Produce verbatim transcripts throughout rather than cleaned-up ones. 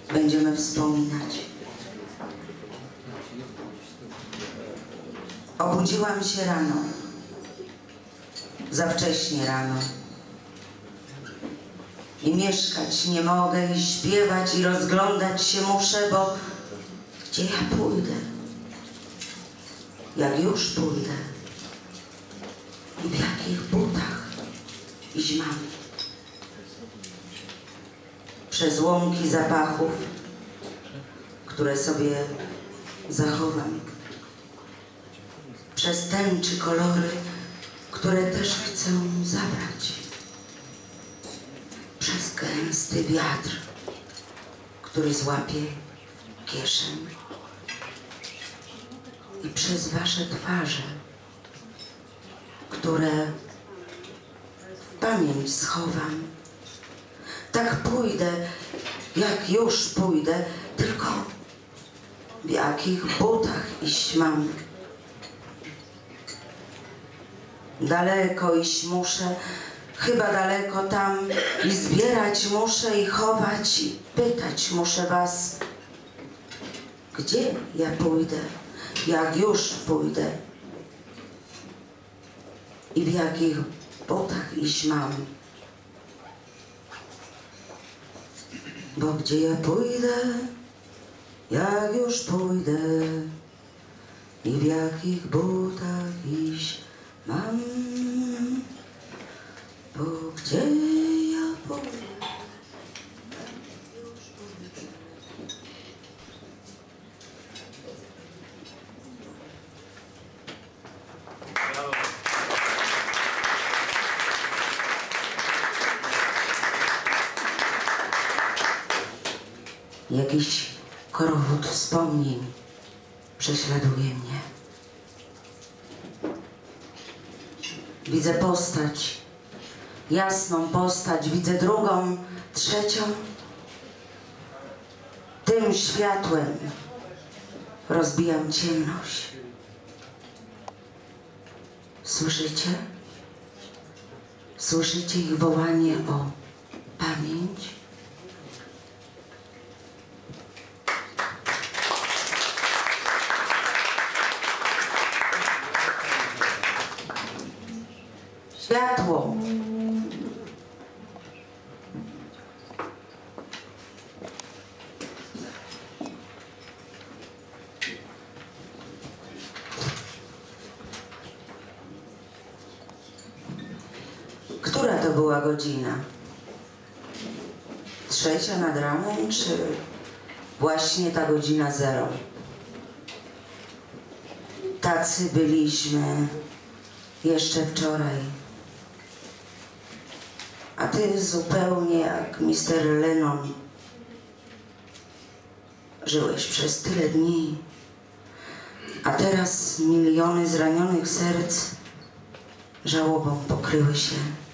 będziemy wspominać. Obudziłam się rano, za wcześnie rano. I mieszkać nie mogę, i śpiewać, i rozglądać się muszę, bo gdzie ja pójdę? Jak już pójdę? I w jakich butach iść mam? Przez łąki zapachów, które sobie zachowam. Przez tęczy kolory, które też chcę zabrać. Przez gęsty wiatr, który złapie kieszeń. I przez wasze twarze, które w pamięć schowam. Tak pójdę, jak już pójdę, tylko w jakich butach iść mam. Daleko iść muszę, chyba daleko tam, i zbierać muszę, i chować, i pytać muszę was, gdzie ja pójdę, jak już pójdę i w jakich butach iść mam. Bo gdzie ja pójdę, jak już pójdę i w jakich butach iść mam. Bo gdzie ja pójdę, jak już pójdę. Jakiś korowód wspomnień prześladuje mnie. Widzę postać, jasną postać, widzę drugą, trzecią. Tym światłem rozbijam ciemność. Słyszycie? Słyszycie ich wołanie o pamięć? Światło. Która to była godzina? Trzecia nad ranem, czy właśnie ta godzina zero? Tacy byliśmy jeszcze wczoraj. A ty zupełnie jak mister Lennon żyłeś przez tyle dni, a teraz miliony zranionych serc żałobą pokryły się.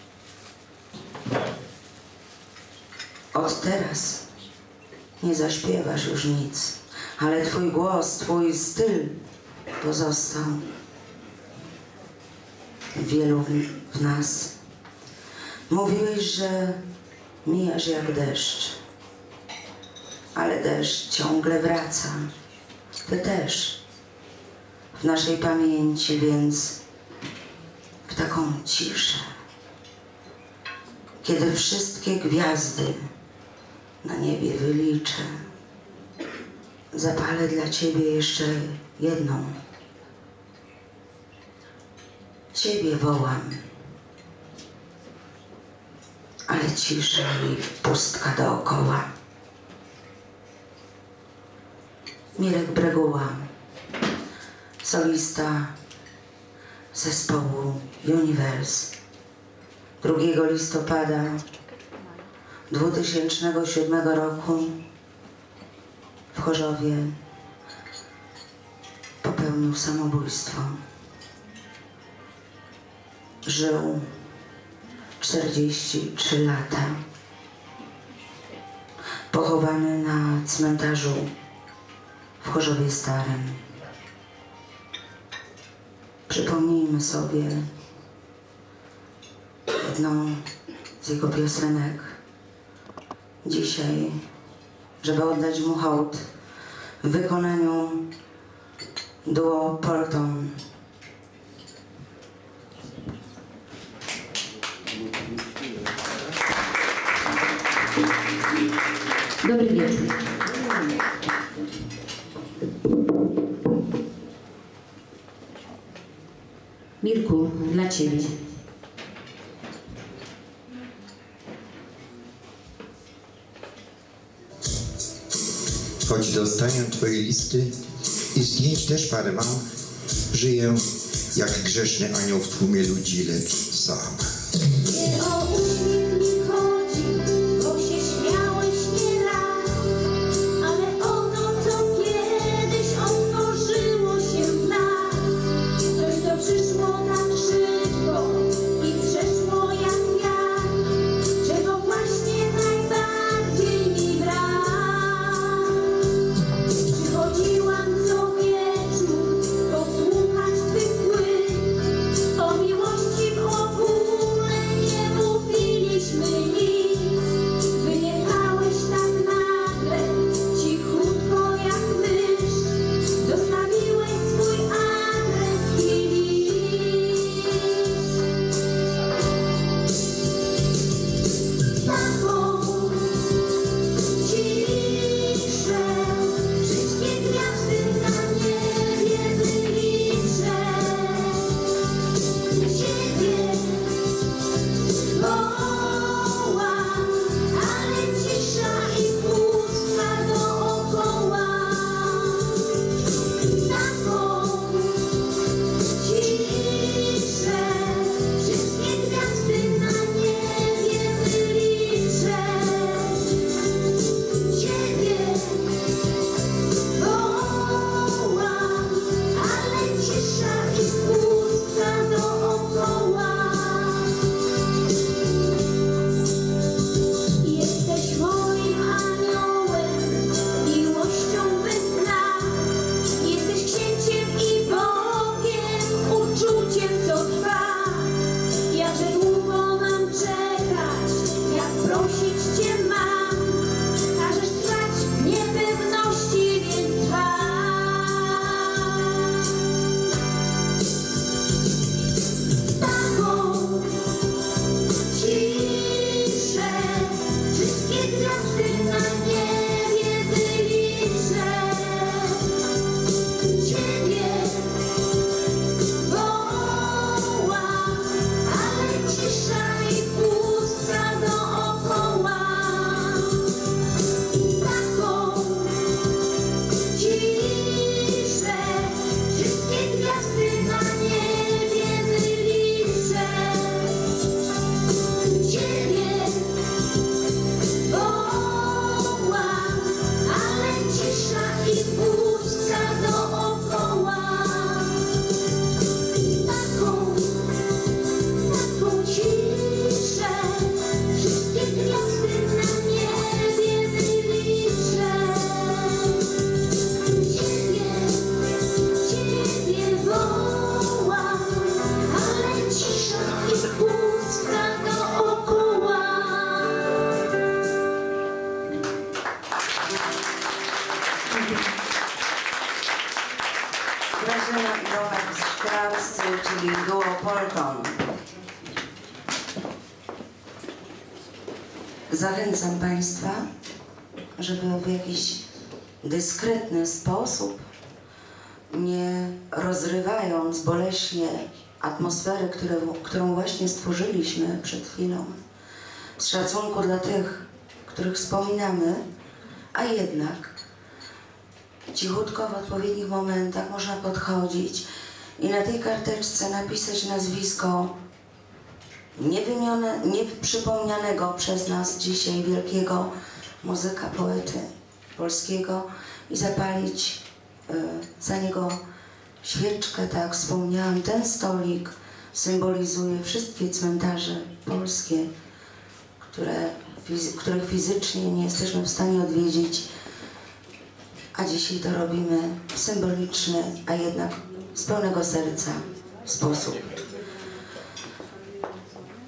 Od teraz nie zaśpiewasz już nic, ale twój głos, twój styl pozostał. Wielu w nas. Mówiłeś, że mijasz jak deszcz, ale deszcz ciągle wraca. Ty też w naszej pamięci, więc w taką ciszę, kiedy wszystkie gwiazdy na niebie wyliczę, zapalę dla ciebie jeszcze jedną. Ciebie wołam, ale cisza i pustka dookoła. Mirek Breguła, solista zespołu Universe. drugiego listopada dwutysięcznego siódmego roku w Chorzowie popełnił samobójstwo. Żył czterdzieści trzy lata. Pochowany na cmentarzu w Chorzowie Starym. Przypomnijmy sobie jedną z jego piosenek. Dzisiaj żeby oddać mu hołd w wykonaniu duo Polton. Dobry wieczór. Mirku, dla Ciebie. Choć dostałem Twoje listy i zdjęć też parę mam, żyję jak grzeszny anioł w tłumie ludzi, lecz sam. Nie o uśmiech mi chodzi, bo się śmiałeś nieraz, ale o to, co kiedyś otworzyło się w nas. Coś, co przyszło tak szybko i przeszło jak wiatr, czego właśnie najbardziej mi brak. Przychodziłam co wieczór posłuchać Twych płyt, o miłości w ogóle nie mówiliśmy nic. Wyjechałeś tak nagle, cichutko jak mysz, zostawiłeś swój adres i list. Taką ciszę, wszystkie gwiazdy na niebie wyliczę. Ciebie wołam, ale cisza i pustka dookoła. Taką ciszę, wszystkie gwiazdy na niebie wyliczę. Ciebie wołam, ale cisza i pustka dookoła. Jesteś moim aniołem, miłością bez dna. Jesteś księciem i Bogiem, uczuciem, co trwa. Jakże długo mam czekać, jak prosić Cię mam. Każesz trwać w niepewności, więc trwaj. Taką ciszę, wszystkie gwiazdy na niebie wyliczę. Ciebie wołam, ale cisza i pustka dookoła. Taką ciszę, wszystkie gwiazdy na niebie wyliczę. Ciebie wołam, ale cisza i pustka dookoła. Taką, taką ciszę, wszystkie gwiazdy na niebie wyliczę. Ciebie, Ciebie wołam, ale cisza i pustka dookoła. Grażyna i Romek Szkrawscy, czyli duo Polton. Zachęcam Państwa, żeby w jakiś dyskretny sposób, nie rozrywając boleśnie atmosfery, które, którą właśnie stworzyliśmy przed chwilą, z szacunku dla tych, których wspominamy, a jednak cichutko w odpowiednich momentach można podchodzić i na tej karteczce napisać nazwisko niewymione, nieprzypomnianego przez nas dzisiaj wielkiego muzyka, poety polskiego i zapalić y, za niego świeczkę. Tak jak wspomniałam, ten stolik symbolizuje wszystkie cmentarze polskie, które, fizy których fizycznie nie jesteśmy w stanie odwiedzić, a dzisiaj to robimy w symboliczny, a jednak z pełnego serca sposób.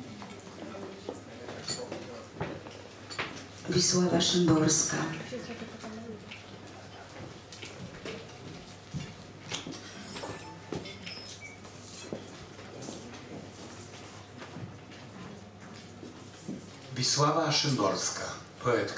Wisława Szymborska. Wisława Szymborska, poetka,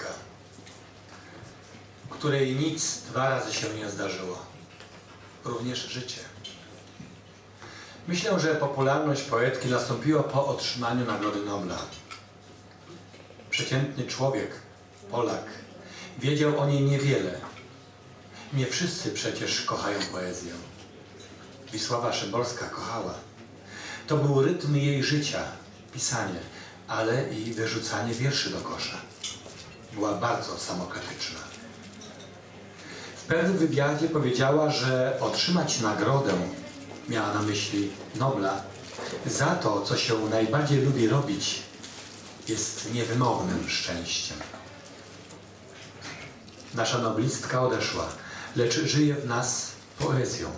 której nic dwa razy się nie zdarzyło, również życie. Myślę, że popularność poetki nastąpiła po otrzymaniu Nagrody Nobla. Przeciętny człowiek, Polak, wiedział o niej niewiele. Nie wszyscy przecież kochają poezję. Wisława Szymborska kochała. To był rytm jej życia, pisanie, ale i wyrzucanie wierszy do kosza. Była bardzo samokrytyczna. W pewnym wywiadzie powiedziała, że otrzymać nagrodę, miała na myśli Nobla, za to, co się najbardziej lubi robić, jest niewymownym szczęściem. Nasza noblistka odeszła, lecz żyje w nas poezją.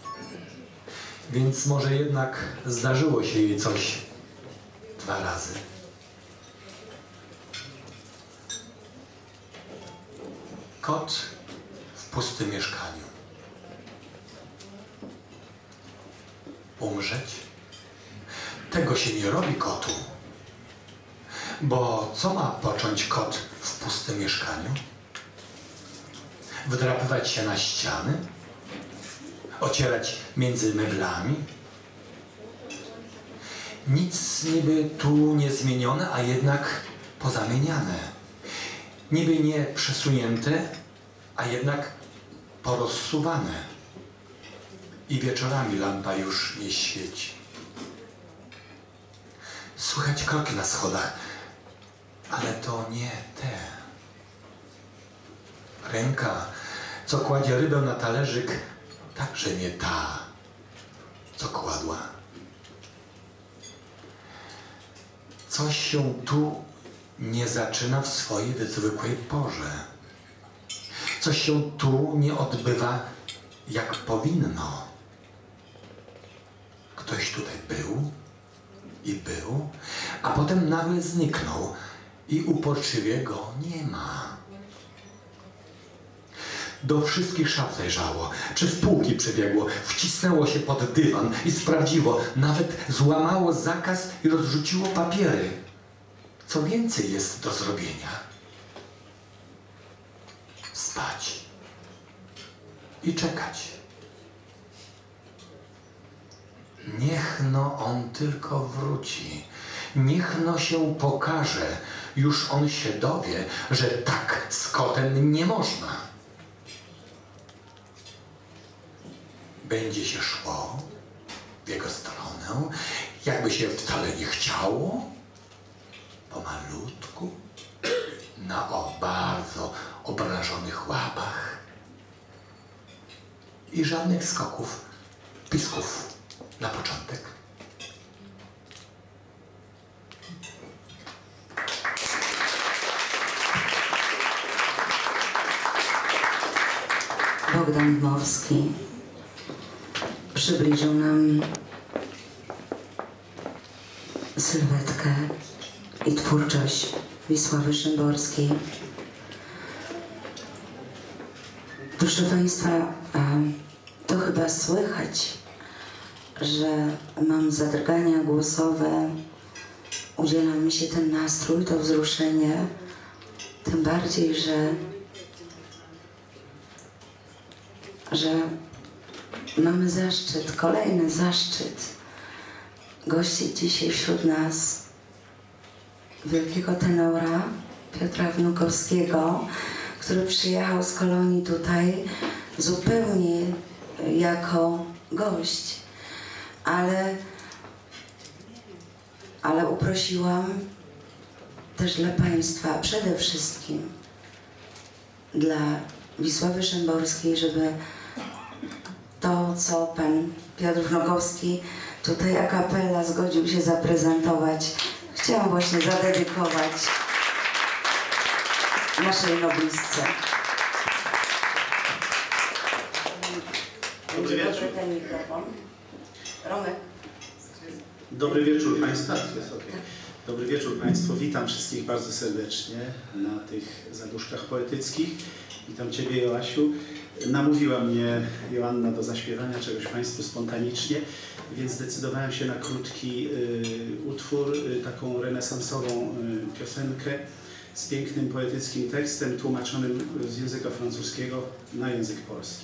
Więc może jednak zdarzyło się jej coś dwa razy. Kot w pustym mieszkaniu. Umrzeć? Tego się nie robi kotu. Bo co ma począć kot w pustym mieszkaniu? Wdrapywać się na ściany? Ocierać między meblami? Nic niby tu nie zmienione, a jednak pozamieniane. Niby nie przesunięte, a jednak porozsuwane. I wieczorami lampa już nie świeci. Słychać kroki na schodach, ale to nie te. Ręka, co kładzie rybę na talerzyk, także nie ta, co kładła. Coś się tu nie zaczyna w swojej zwykłej porze. Coś się tu nie odbywa jak powinno. Ktoś tutaj był i był, a potem nagle zniknął i uporczywie go nie ma. Do wszystkich szaf zajrzało, przez półki przebiegło, wcisnęło się pod dywan i sprawdziło, nawet złamało zakaz i rozrzuciło papiery. Co więcej jest do zrobienia? Spać i czekać. Niech no on tylko wróci, niech no się pokaże, już on się dowie, że tak z kotem nie można. Będzie się szło w jego stronę, jakby się wcale nie chciało, pomalutku, na o bardzo obrażonych łapach i żadnych skoków, pisków na początek. Bogdan Dmowski przybliżył nam sylwetkę i twórczość Wisławy Szymborskiej. Proszę Państwa, to chyba słychać, że mam zadrgania głosowe, udziela mi się ten nastrój, to wzruszenie, tym bardziej, że, że mamy zaszczyt, kolejny zaszczyt gościć dzisiaj wśród nas wielkiego tenora Piotra Wnukowskiego, który przyjechał z Kolonii tutaj zupełnie jako gość, ale, ale uprosiłam też dla Państwa, przede wszystkim dla Wisławy Szymborskiej, żeby to, co Pan Piotr Wnukowski tutaj a cappella zgodził się zaprezentować, chciałam właśnie zadedykować naszej noblistce. Dobry wieczór. Ten mikrofon. Romek. Dobry wieczór Państwu. Jest okay. Dobry wieczór Państwu. Witam wszystkich bardzo serdecznie na tych zaduszkach poetyckich. Witam Ciebie, Joasiu. Namówiła mnie Joanna do zaśpiewania czegoś Państwu spontanicznie, więc zdecydowałem się na krótki y, utwór, y, taką renesansową y, piosenkę z pięknym poetyckim tekstem tłumaczonym z języka francuskiego na język polski.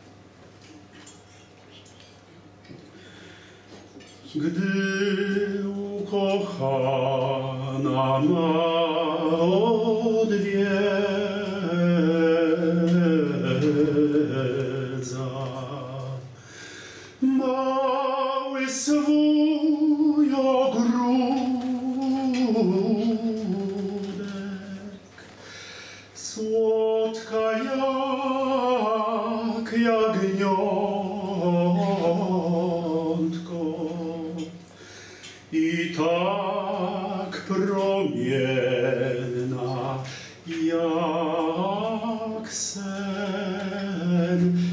Gdy ukochana ma odwiedza mały swój ogródek, słodka jak jagniątko i tak promienna jak sen,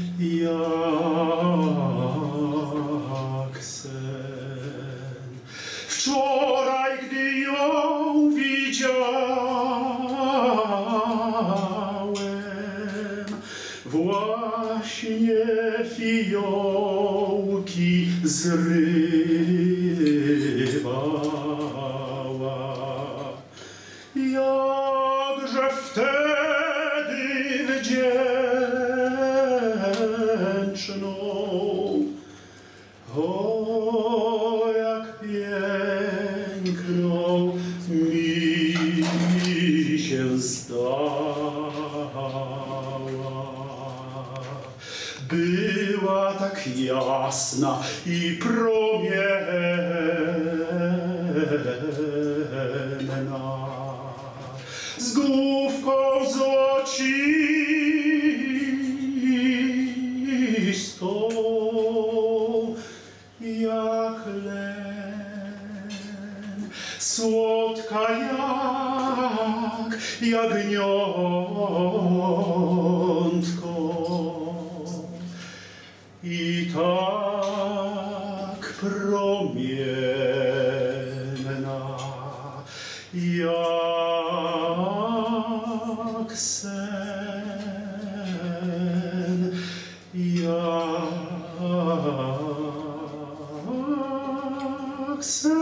jak sen. Wczoraj, gdy ją widziałem, właśnie fiołki zrywała. Jakże wtedy wdzięczną, o jak piękną mi się zdała. Była tak jasna i promienna, z główką złocistą jak len, słodka jak jagniątko i tak promienna jak sen, jak sen.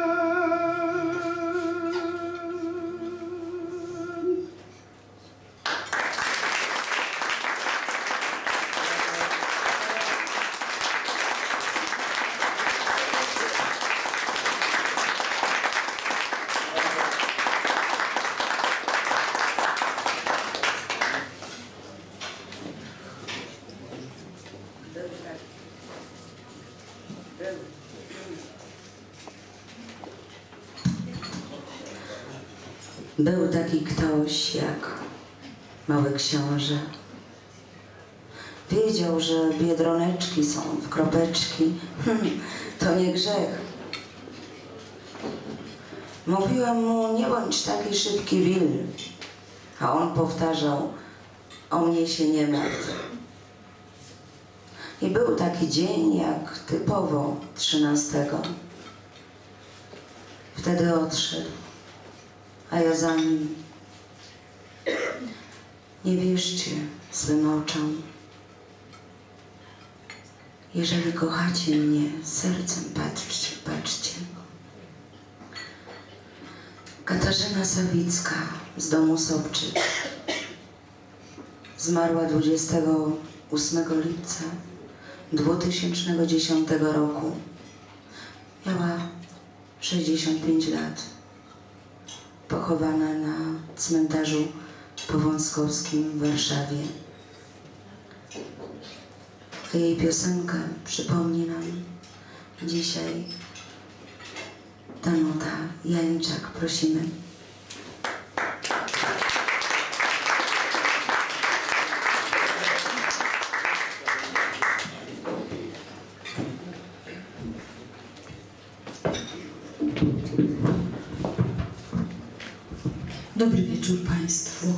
Był taki ktoś jak mały książę. Wiedział, że biedroneczki są w kropeczki. To nie grzech. Mówiłem mu, nie bądź taki szybki wil. A on powtarzał, o mnie się nie martw. I był taki dzień jak typowo trzynastego. Wtedy odszedł, a ja za nim. Nie wierzcie swym oczom. Jeżeli kochacie mnie sercem, patrzcie, patrzcie. Katarzyna Sawicka z domu Sobczyk zmarła dwudziestego ósmego lipca dwa tysiące dziesiątego roku. Miała sześćdziesiąt pięć lat. Pochowana na cmentarzu powązkowskim w Warszawie. A jej piosenka przypomni nam dzisiaj Danuta Jańczak. Prosimy. Dobry wieczór Państwu.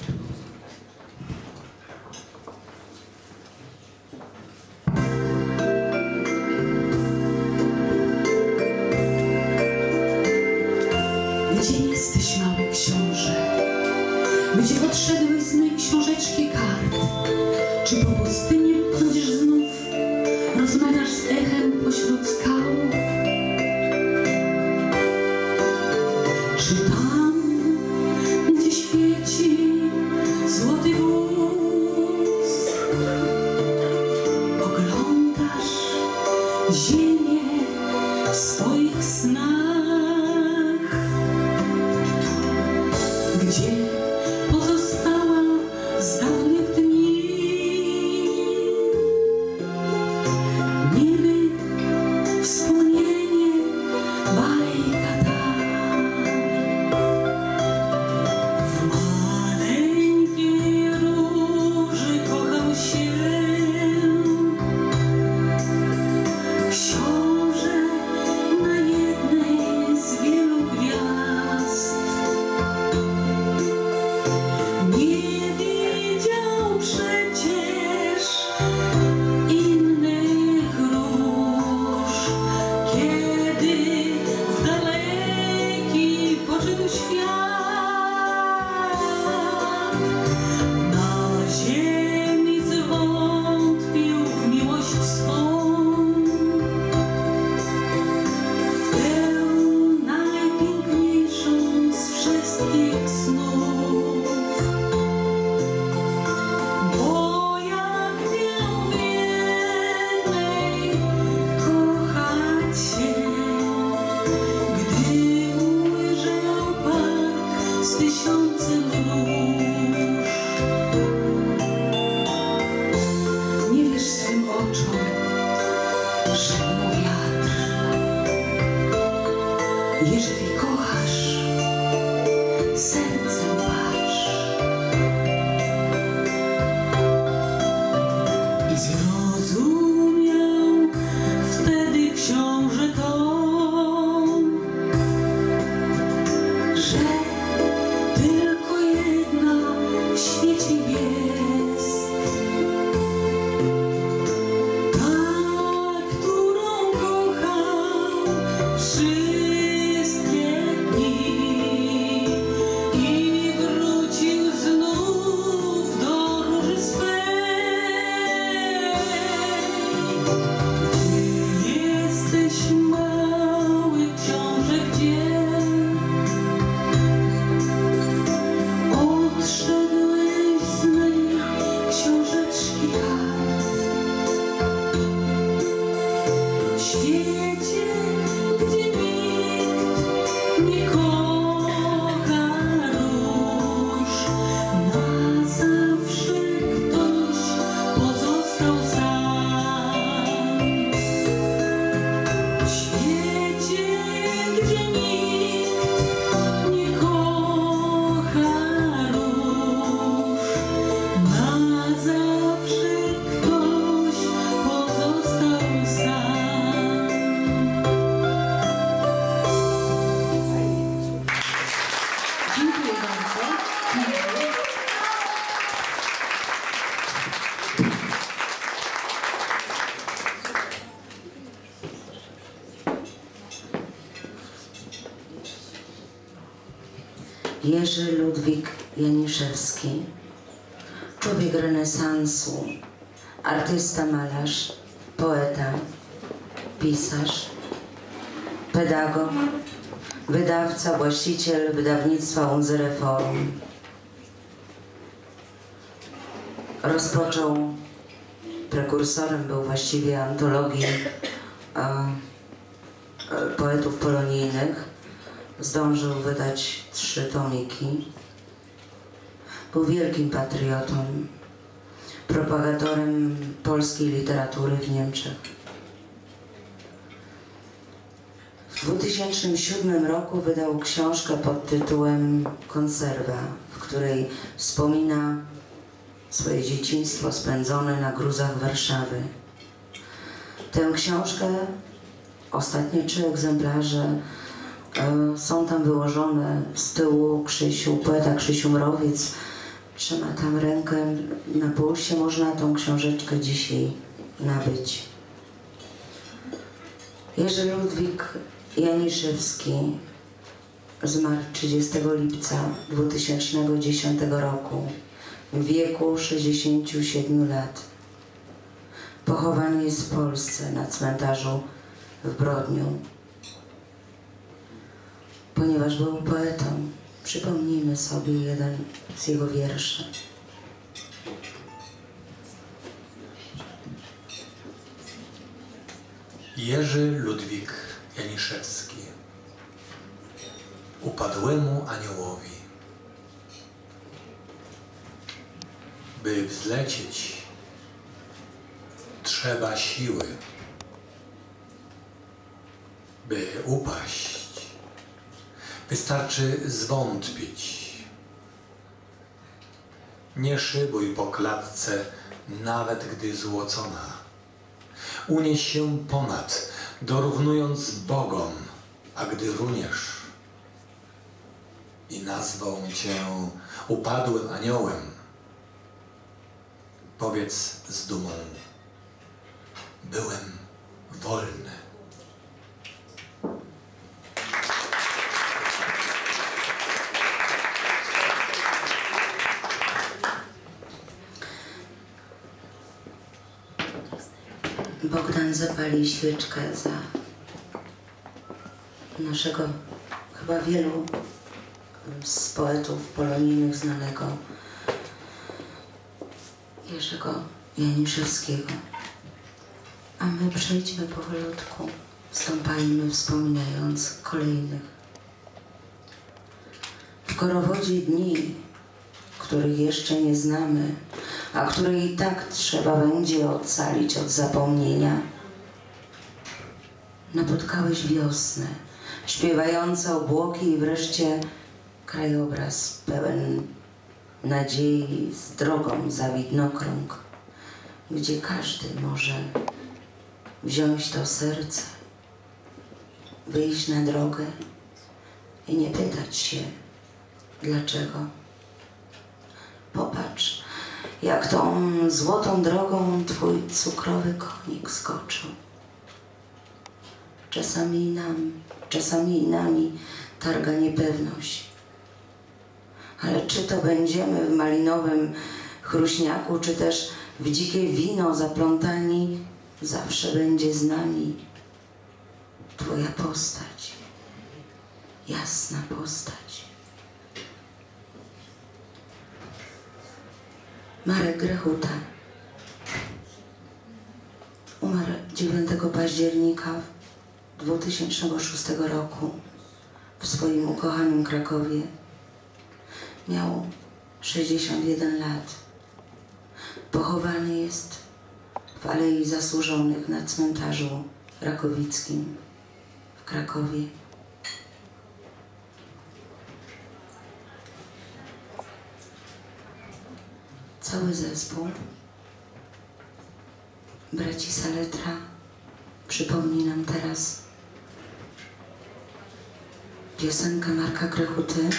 Gdzie jesteś, mały książę? Gdzie odszedłeś z mej książeczki kart? Czy po pustyni chodzisz znów, rozmawiasz z echem pośród skał? Czy tam, gdzie świeci złoty wóz, oglądasz ziemię w swoich snach, gdzie pozostała z dawnych dni niby wspomnienie, bajka ta. W maleńkiej róży kochał się książę na jednej z wielu gwiazd. Nie widział przecież innych róż, kiedy w daleki poszedł świat. Na ziemi zwątpił w miłość swą, w tę najpiękniejszą z wszystkich snów. Bo jak miał w jednej kochać się, gdy ujrzał park z tysiącem róż. Nie wierz swym oczom, szepnął wiatr. Jeżeli kochasz, sercem patrz. I zrozumiał wtedy książę to, że tylko jedna w świecie jest, ta, którą kochał wszystkie dni i wrócił znów do róży swej. Gdzie jesteś, mały książę, gdzie odszedłeś z mej książeczki kart? W świecie, gdzie nikt nie kocha róż, na zawsze ktoś pozostał sam. W świecie, gdzie nikt nie kocha róż, na zawsze ktoś pozostał sam. Dziękuję bardzo. Jerzy Ludwik Janiszewski, człowiek renesansu, artysta, malarz, poeta, pisarz, pedagog, wydawca, właściciel wydawnictwa Unzere Forum. Rozpoczął, prekursorem był właściwie antologii e, e, poetów polonijnych. Zdążył wydać trzy tomiki. Był wielkim patriotą, propagatorem polskiej literatury w Niemczech. W dwa tysiące siódmym roku wydał książkę pod tytułem Konserwa, w której wspomina swoje dzieciństwo spędzone na gruzach Warszawy. Tę książkę, ostatnie trzy egzemplarze, e, są tam wyłożone z tyłu. Krzysiu, poeta Krzysiu Mrowiec trzyma tam rękę na pulsie. Można tą książeczkę dzisiaj nabyć. Jerzy Ludwik Janiszewski zmarł trzydziestego lipca dwa tysiące dziesiątego roku w wieku sześćdziesięciu siedmiu lat. Pochowany jest w Polsce na cmentarzu w Brodniu. Ponieważ był poetą, przypomnijmy sobie jeden z jego wierszy. Jerzy Ludwik Janiszewski. Upadłemu aniołowi. By wzlecieć, trzeba siły. By upaść, wystarczy zwątpić. Nie szybuj po klatce, nawet gdy złocona. Unieś się ponad, dorównując Bogom, a gdy runiesz i nazwą cię upadłym aniołem, powiedz z dumą: byłem wolny. Bogdan zapali świeczkę za naszego, chyba wielu z poetów polonijnych znanego Jerzego Janiszewskiego. A my przejdźmy powolutku, stąpajmy, wspominając kolejnych. W korowodzie dni, których jeszcze nie znamy, a które i tak trzeba będzie ocalić od zapomnienia, napotkałeś wiosnę, śpiewające obłoki i wreszcie krajobraz pełen nadziei z drogą za widnokrąg, gdzie każdy może wziąć to serce, wyjść na drogę i nie pytać się dlaczego. Popatrz, jak tą złotą drogą twój cukrowy konik skoczył. Czasami i nam, czasami i nami targa niepewność. Ale czy to będziemy w malinowym chruśniaku, czy też w dzikie wino zaplątani, zawsze będzie z nami twoja postać, jasna postać. Marek Grechuta umarł dziewiątego października dwutysięcznego szóstego roku w swoim ukochanym Krakowie. Miał sześćdziesiąt jeden lat. Pochowany jest w Alei Zasłużonych na cmentarzu rakowickim w Krakowie. Cały zespół braci Saletra przypomni nam teraz piosenkę Marka Grechuty,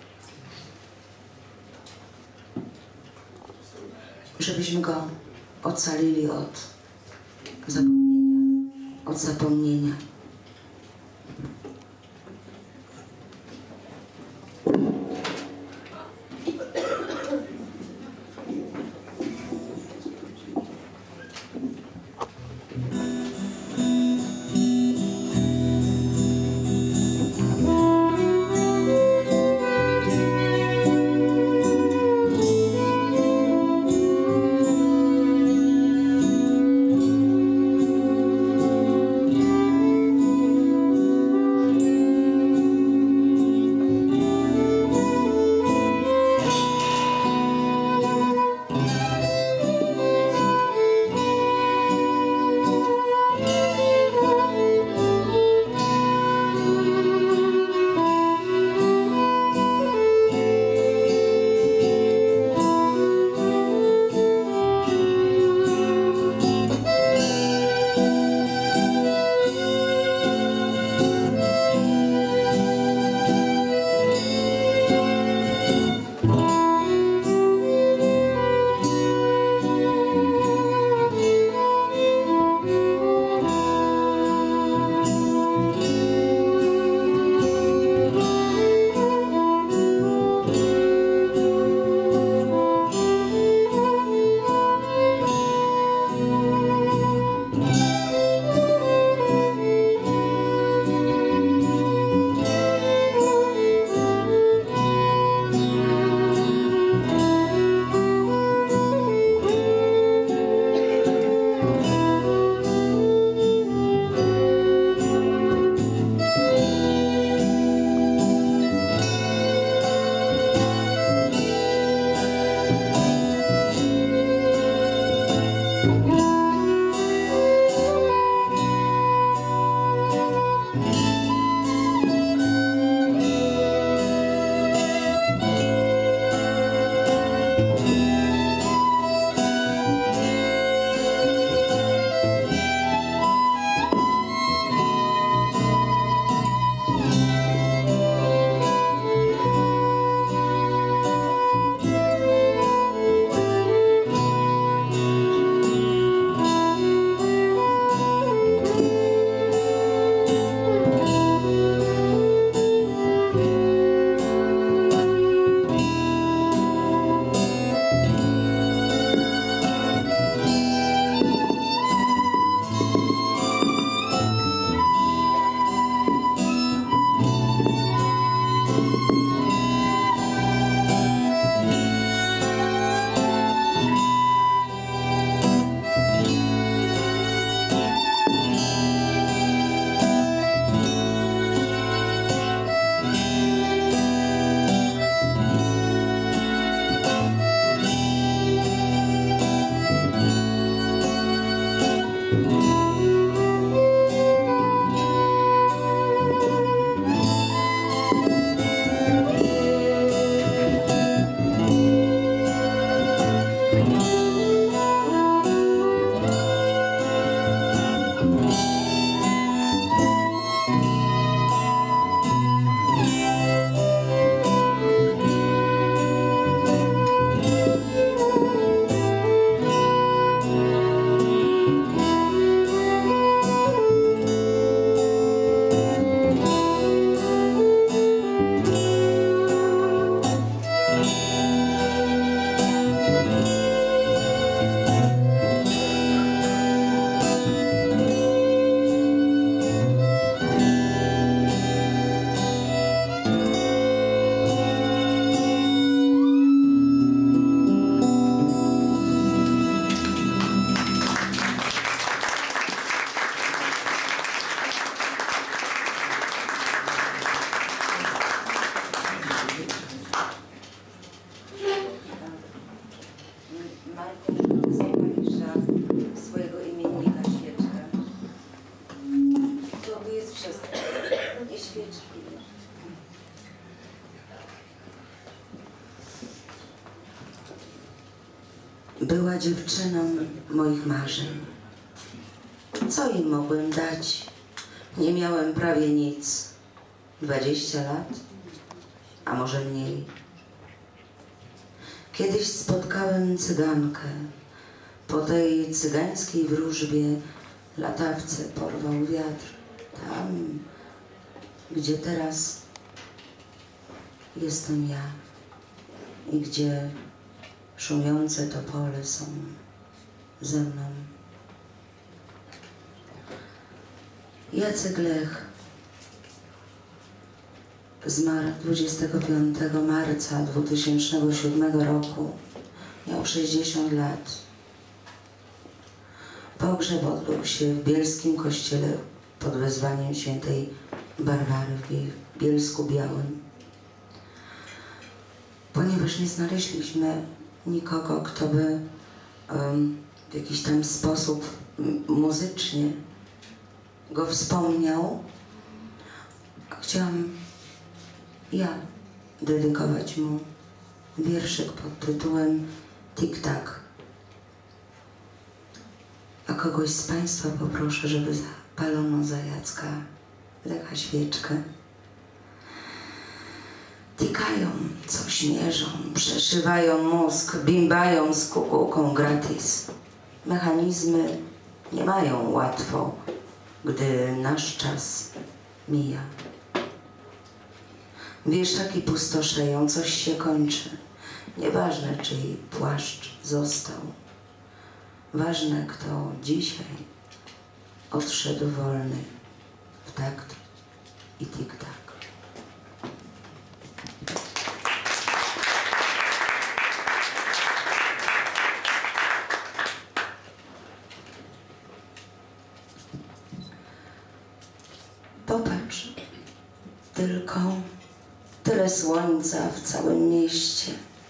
żebyśmy go ocalili od zapomnienia, od zapomnienia. była dziewczyną moich marzeń. Co jej mogłem dać? Nie miałem prawie nic. Dwadzieścia lat, a może mniej. Kiedyś spotkałem cygankę. Po tej cygańskiej wróżbie latawce porwał wiatr. Tam, gdzie teraz jestem ja i gdzie szumiące topole są ze mną. Jacek Lech zmarł dwudziestego piątego marca dwutysięcznego siódmego roku. Miał sześćdziesiąt lat. Pogrzeb odbył się w bielskim kościele pod wezwaniem świętej Barbary w Bielsku Białym. Ponieważ nie znaleźliśmy nikogo, kto by um, w jakiś tam sposób muzycznie go wspomniał, chciałam ja dedykować mu wierszyk pod tytułem Tik-tak. A kogoś z Państwa poproszę, żeby zapalono za Jacka Lecha świeczkę. Tikają, coś mierzą, przeszywają mózg, bimbają z kukułką gratis. Mechanizmy nie mają łatwo, gdy nasz czas mija. Wieszaki pustoszeją, coś się kończy. Nieważne, czyj płaszcz został. Ważne, kto dzisiaj odszedł wolny w takt i tik-tak. Popatrz, tylko tyle słońca w całym mieście.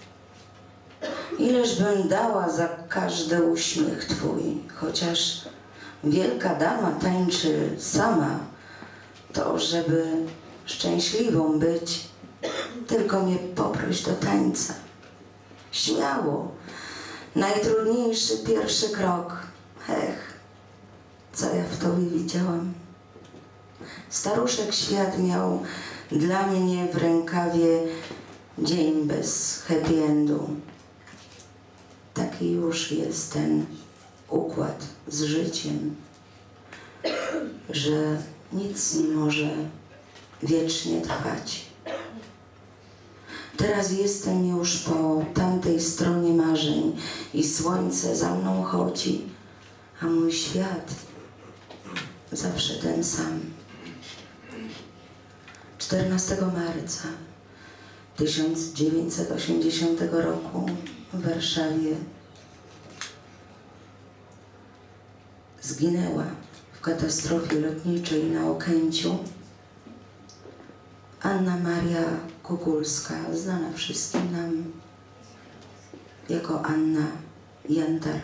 Ileż bym dała za każdy uśmiech twój, chociaż wielka dama tańczy sama, to żeby szczęśliwą być, tylko mnie poproś do tańca. Śmiało, najtrudniejszy pierwszy krok, ech, co ja w tobie widziałam. Staruszek świat miał dla mnie w rękawie dzień bez happy endu. Taki już jest ten układ z życiem, że nic nie może wiecznie trwać. Teraz jestem już po tamtej stronie marzeń i słońce za mną chodzi, a mój świat zawsze ten sam. czternastego marca tysiąc dziewięćset osiemdziesiątego roku w Warszawie zginęła w katastrofie lotniczej na Okęciu Anna Maria Kukulska, znana wszystkim nam jako Anna Jantar.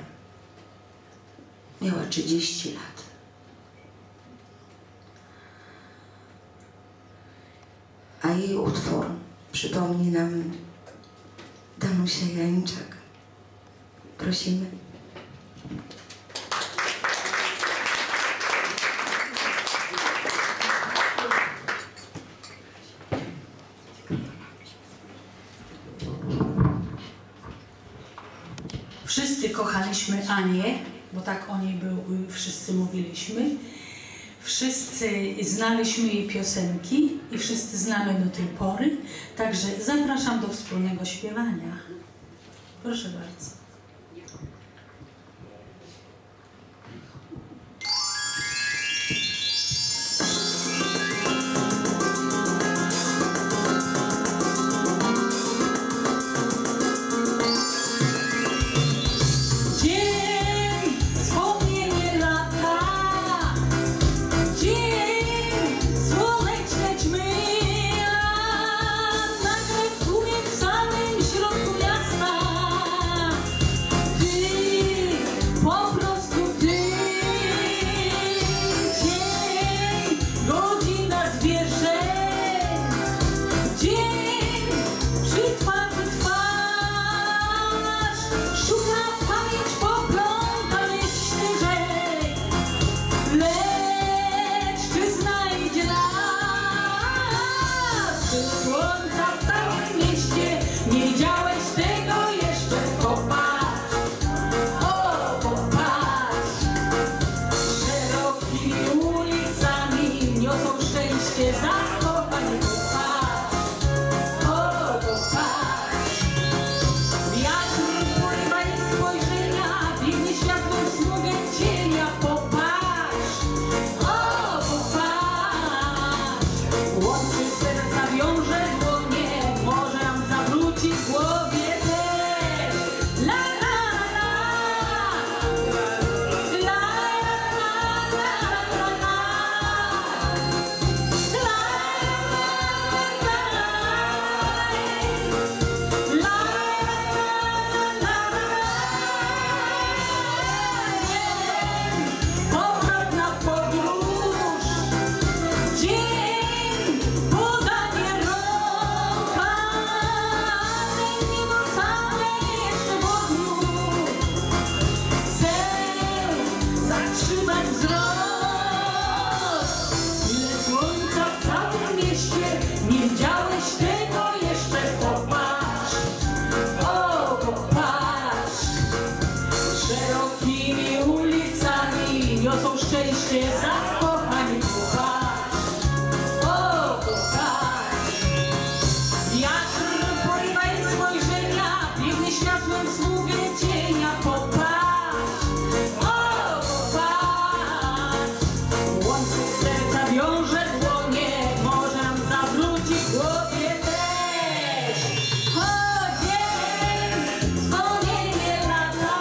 Miała trzydzieści lat. A jej utwór przypomni nam Danusia Jańczak. Prosimy. Wszyscy kochaliśmy Anię, bo tak o niej był, wszyscy mówiliśmy. Wszyscy znaliśmy jej piosenki i wszyscy znamy do tej pory. Także zapraszam do wspólnego śpiewania. Proszę bardzo. Nagle w tłumie w samym środku miasta szczęście zakochani kochać. O, kochać. Jak porywaj spojrzenia, biegnie światłem w sługę cienia, popatrz. O, popatrz. Łączy serca wiąże dłonie, może nam zawróci w głowie też. O, dzień, wspomnienie lata.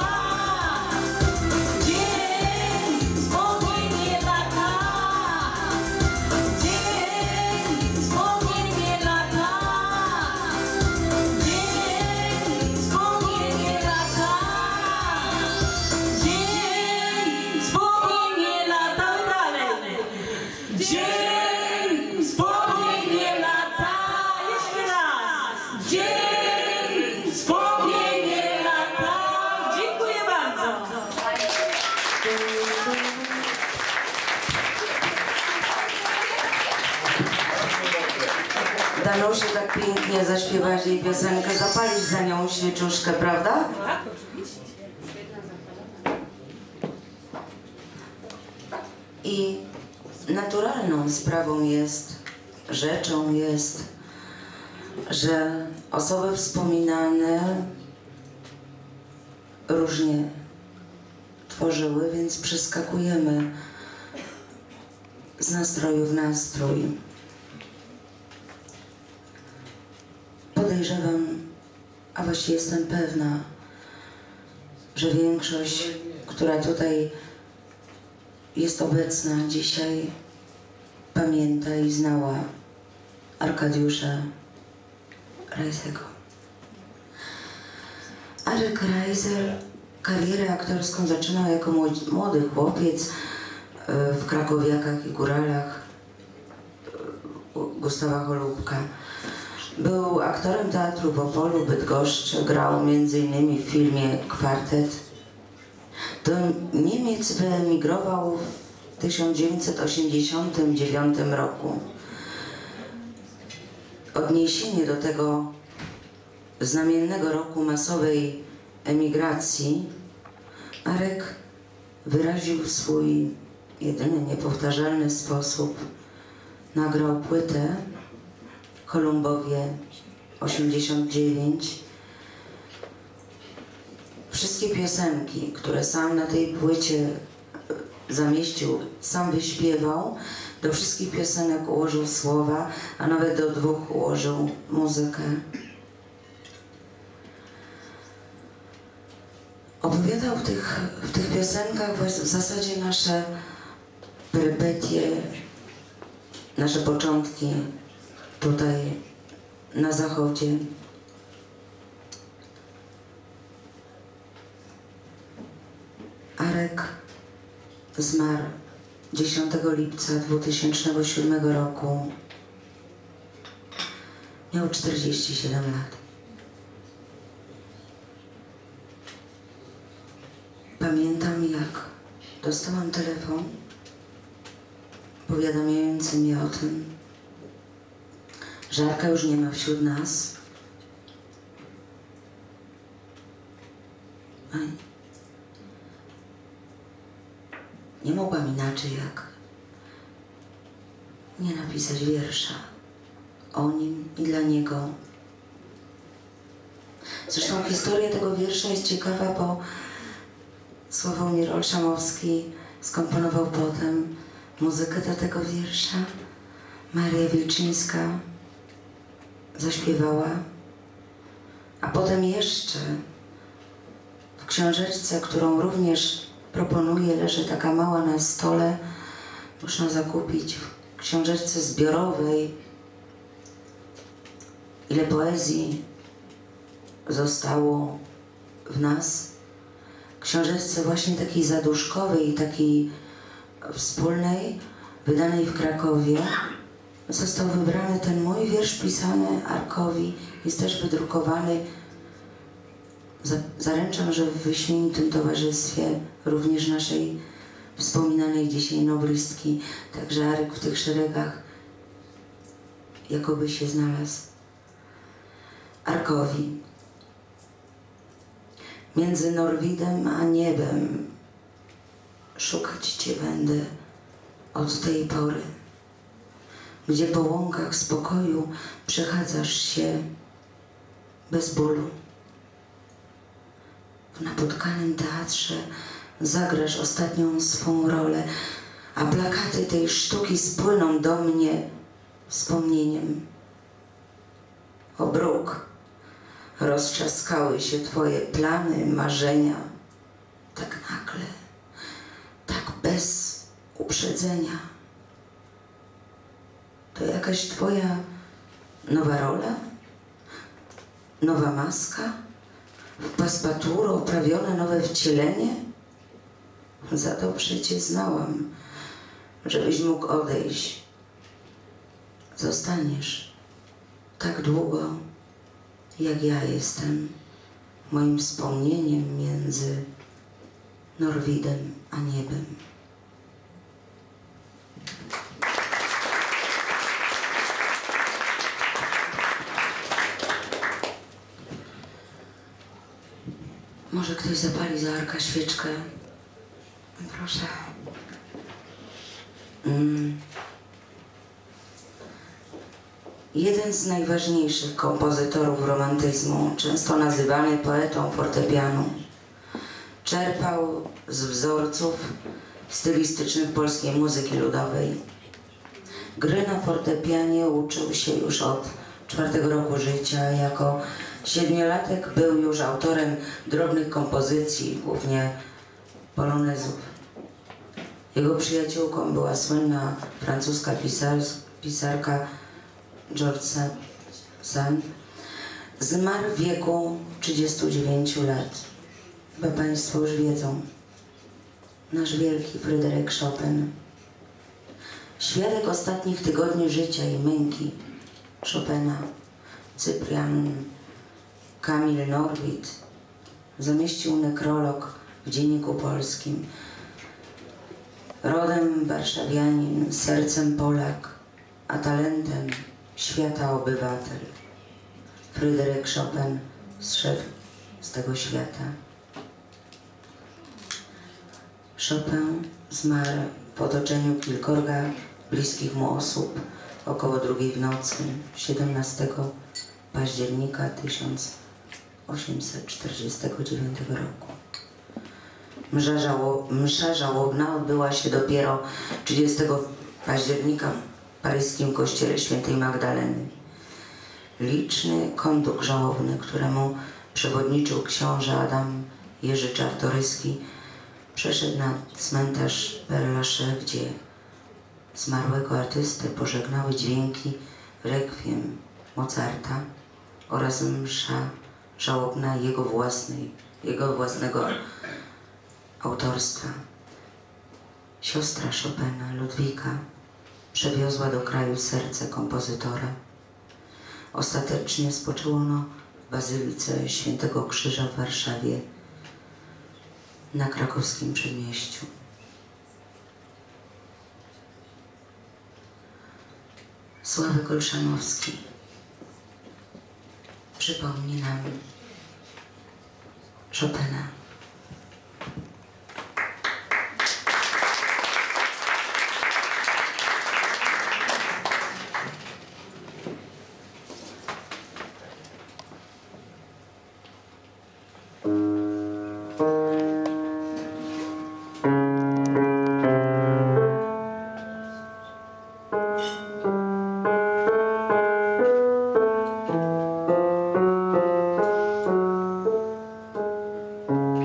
Dzień, wspomnienie lata. Dzień, wspomnienie lata. Dzień, wspomnienie lata. Dzień, wspomnienie lata. Dalej. Dzień, wspomnienie lata. Jeszcze raz. Dzień, wspomnienie lata. Dziękuję bardzo. Danusiu, tak pięknie zaśpiewałaś jej piosenkę, zapalić za nią świeczuszkę, prawda? Tak, oczywiście. I naturalną sprawą jest, rzeczą jest, że osoby wspominane różnie tworzyły, więc przeskakujemy z nastroju w nastrój. Podejrzewam, a właściwie jestem pewna, że większość, która tutaj jest obecna dzisiaj, pamięta i znała Arkadiusza Rajsego. Arek Rajzel karierę aktorską zaczynał jako młody chłopiec w Krakowiakach i Góralach Gustawa Holubka. Był aktorem teatru w Opolu, Bydgoszczy, grał między innymi w filmie Kwartet. Do Niemiec wyemigrował w tysiąc dziewięćset osiemdziesiątym dziewiątym roku. Odniesienie do tego znamiennego roku masowej emigracji Arek wyraził w swój jedyny, niepowtarzalny sposób. Nagrał płytę Kolumbowie osiemdziesiąt dziewięć. Wszystkie piosenki, które sam na tej płycie zamieścił, sam wyśpiewał. Do wszystkich piosenek ułożył słowa, a nawet do dwóch ułożył muzykę. Opowiadał w tych, w tych piosenkach w zasadzie nasze perypetie, nasze początki tutaj na zachodzie. Arek zmarł dziesiątego lipca dwa tysiące siódmego roku. Miał czterdzieści siedem lat. Pamiętam, jak dostałam telefon powiadamiający mnie o tym, że Arka już nie ma wśród nas. A nie mogłam inaczej jak nie napisać wiersza o nim i dla niego. Zresztą historia tego wiersza jest ciekawa, bo Sławomir Olszamowski skomponował potem muzykę do tego wiersza. Maria Wilczyńska zaśpiewała, a potem jeszcze w książeczce, którą również proponuję, leży taka mała na stole, można zakupić w książeczce zbiorowej. Ile poezji zostało w nas. W książeczce właśnie takiej zaduszkowej i takiej wspólnej, wydanej w Krakowie, został wybrany ten mój wiersz pisany Arkowi, jest też wydrukowany. Zaręczam, że w wyśmienitym towarzystwie również naszej wspominanej dzisiaj noblistki, także Arek w tych szeregach jakoby się znalazł. Arkowi. Między Norwidem a niebem szukać Cię będę od tej pory, gdzie po łąkach spokoju przechadzasz się bez bólu. W napotkanym teatrze zagrasz ostatnią swą rolę, a plakaty tej sztuki spłyną do mnie wspomnieniem. O bruk, roztrzaskały się Twoje plany, marzenia, tak nagle, tak bez uprzedzenia. To jakaś Twoja nowa rola? Nowa maska? W paspaturę oprawione nowe wcielenie? Za dobrze Cię znałam, żebyś mógł odejść. Zostaniesz tak długo, jak ja jestem moim wspomnieniem między Norwidem a niebem. Może ktoś zapali za Arka świeczkę? Proszę. Mm. Jeden z najważniejszych kompozytorów romantyzmu, często nazywany poetą fortepianu, czerpał z wzorców stylistycznych polskiej muzyki ludowej. Gry na fortepianie uczył się już od czwartego roku życia. Jako siedmiolatek był już autorem drobnych kompozycji, głównie polonezów. Jego przyjaciółką była słynna francuska pisar, pisarka George Sand. Zmarł w wieku trzydziestu dziewięciu lat. Chyba Państwo już wiedzą. Nasz wielki Fryderyk Chopin. Świadek ostatnich tygodni życia i męki Chopina, Cyprian Kamil Norwid, zamieścił nekrolog w Dzienniku Polskim. Rodem warszawianin, sercem Polak, a talentem świata obywatel. Fryderyk Chopin zszedł z tego świata. Chopin zmarł w otoczeniu kilkorga bliskich mu osób około drugiej w nocy, siedemnastego października tysiąc osiemset czterdziestego dziewiątego roku. Msza, żało, msza żałobna odbyła się dopiero trzydziestego października w paryskim kościele świętej Magdaleny. Liczny konduk żałobny, któremu przewodniczył książę Adam Jerzy Czartoryski, przeszedł na cmentarz Père Lachaise, gdzie zmarłego artystę pożegnały dźwięki rekwiem Mozarta oraz msza żałobna jego własnej, jego własnego autorstwa. Siostra Chopina, Ludwika, przewiozła do kraju serce kompozytora. Ostatecznie spoczęło ono w Bazylice Świętego Krzyża w Warszawie na krakowskim przedmieściu. Sławek Olszanowski przypomni nam Chopina. Thank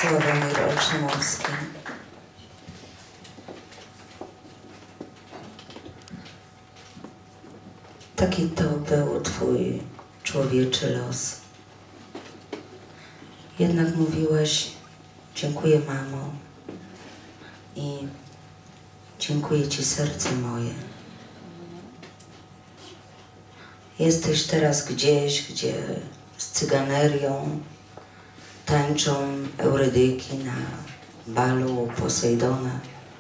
Sławomir Olszanowski. Taki to był twój człowieczy los. Jednak mówiłaś, dziękuję mamo i dziękuję ci serce moje. Jesteś teraz gdzieś, gdzie z cyganerią tańczą Eurydyki na balu Posejdona.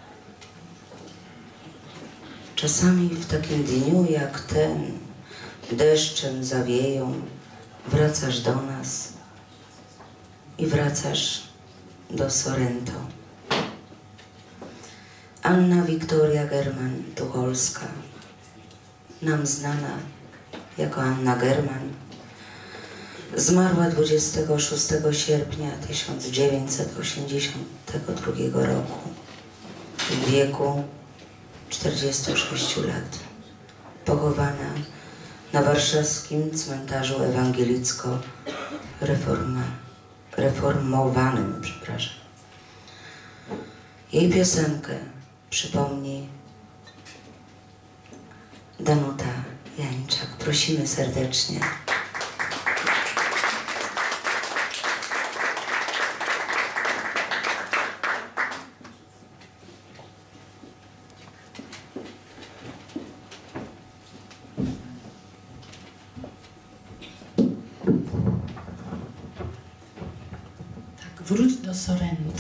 Czasami w takim dniu jak ten, deszczem zawieją, wracasz do nas i wracasz do Sorrento. Anna Wiktoria German-Tucholska, nam znana jako Anna German, zmarła dwudziestego szóstego sierpnia tysiąc dziewięćset osiemdziesiątego drugiego roku w wieku czterdziestu sześciu lat. Pochowana na warszawskim cmentarzu ewangelicko-reformowanym, przepraszam. Jej piosenkę przypomni Danuta Jańczak. Prosimy serdecznie. Tak, wróć do Sorrento.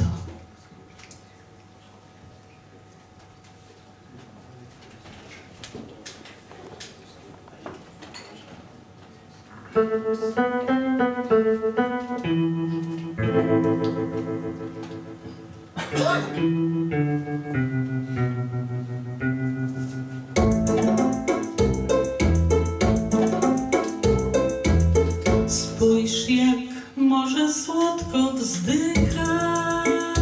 Spójrz, jak morze słodko wzdycha,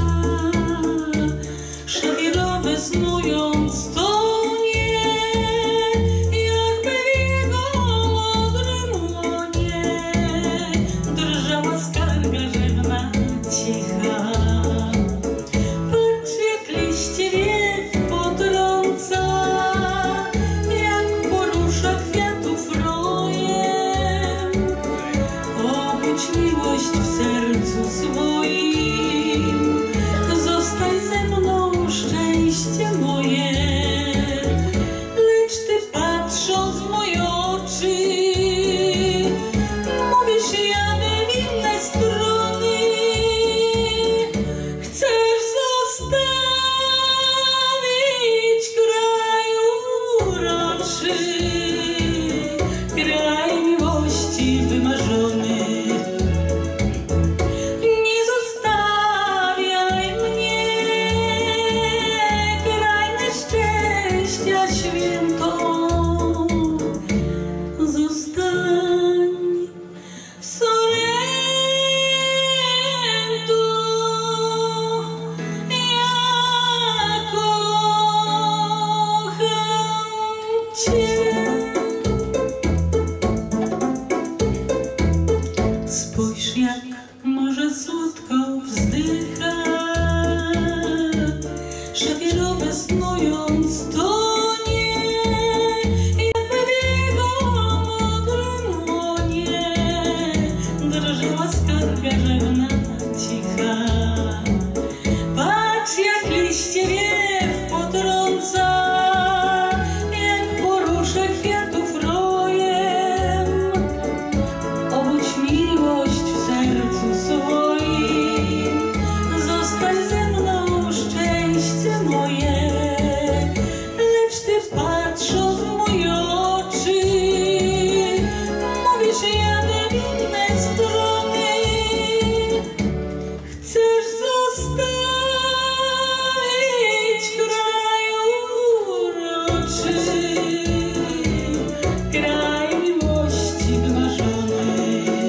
szawierowe snując tonie, jakby w jego modrym łonie drżała skarga rzewna cicha. Patrz, jak liście wiew potrąca, jak porusza kwiatów rojem. Obudź miłość w sercu swoim, zostań ze mną, szczęście moje. Lecz ty, patrząc w moje oczy, mówisz, jadę w inne strony. Chcesz zostawić kraj uroczy, kraj miłości wymarzony. Nie zostawiaj mnie, kraj nieszczęścia świętą. Zostań w Sorrento, ja kocham cię. Spójrz, jak morze słodko wzdycha, szawierowe snując tonie, jakby w jego modrym łonie drżała skarga rzewna cicha. Patrz, jak liście wiew potrąca, jak porusza kwiatów rojem. Obudź miłość w sercu swoim, zostań ze mną, szczęście moje. Lecz ty, patrząc w moje oczy, mówisz, jadę w inne strony. Chcesz zostawić kraj uroczy, kraj miłości wymarzony.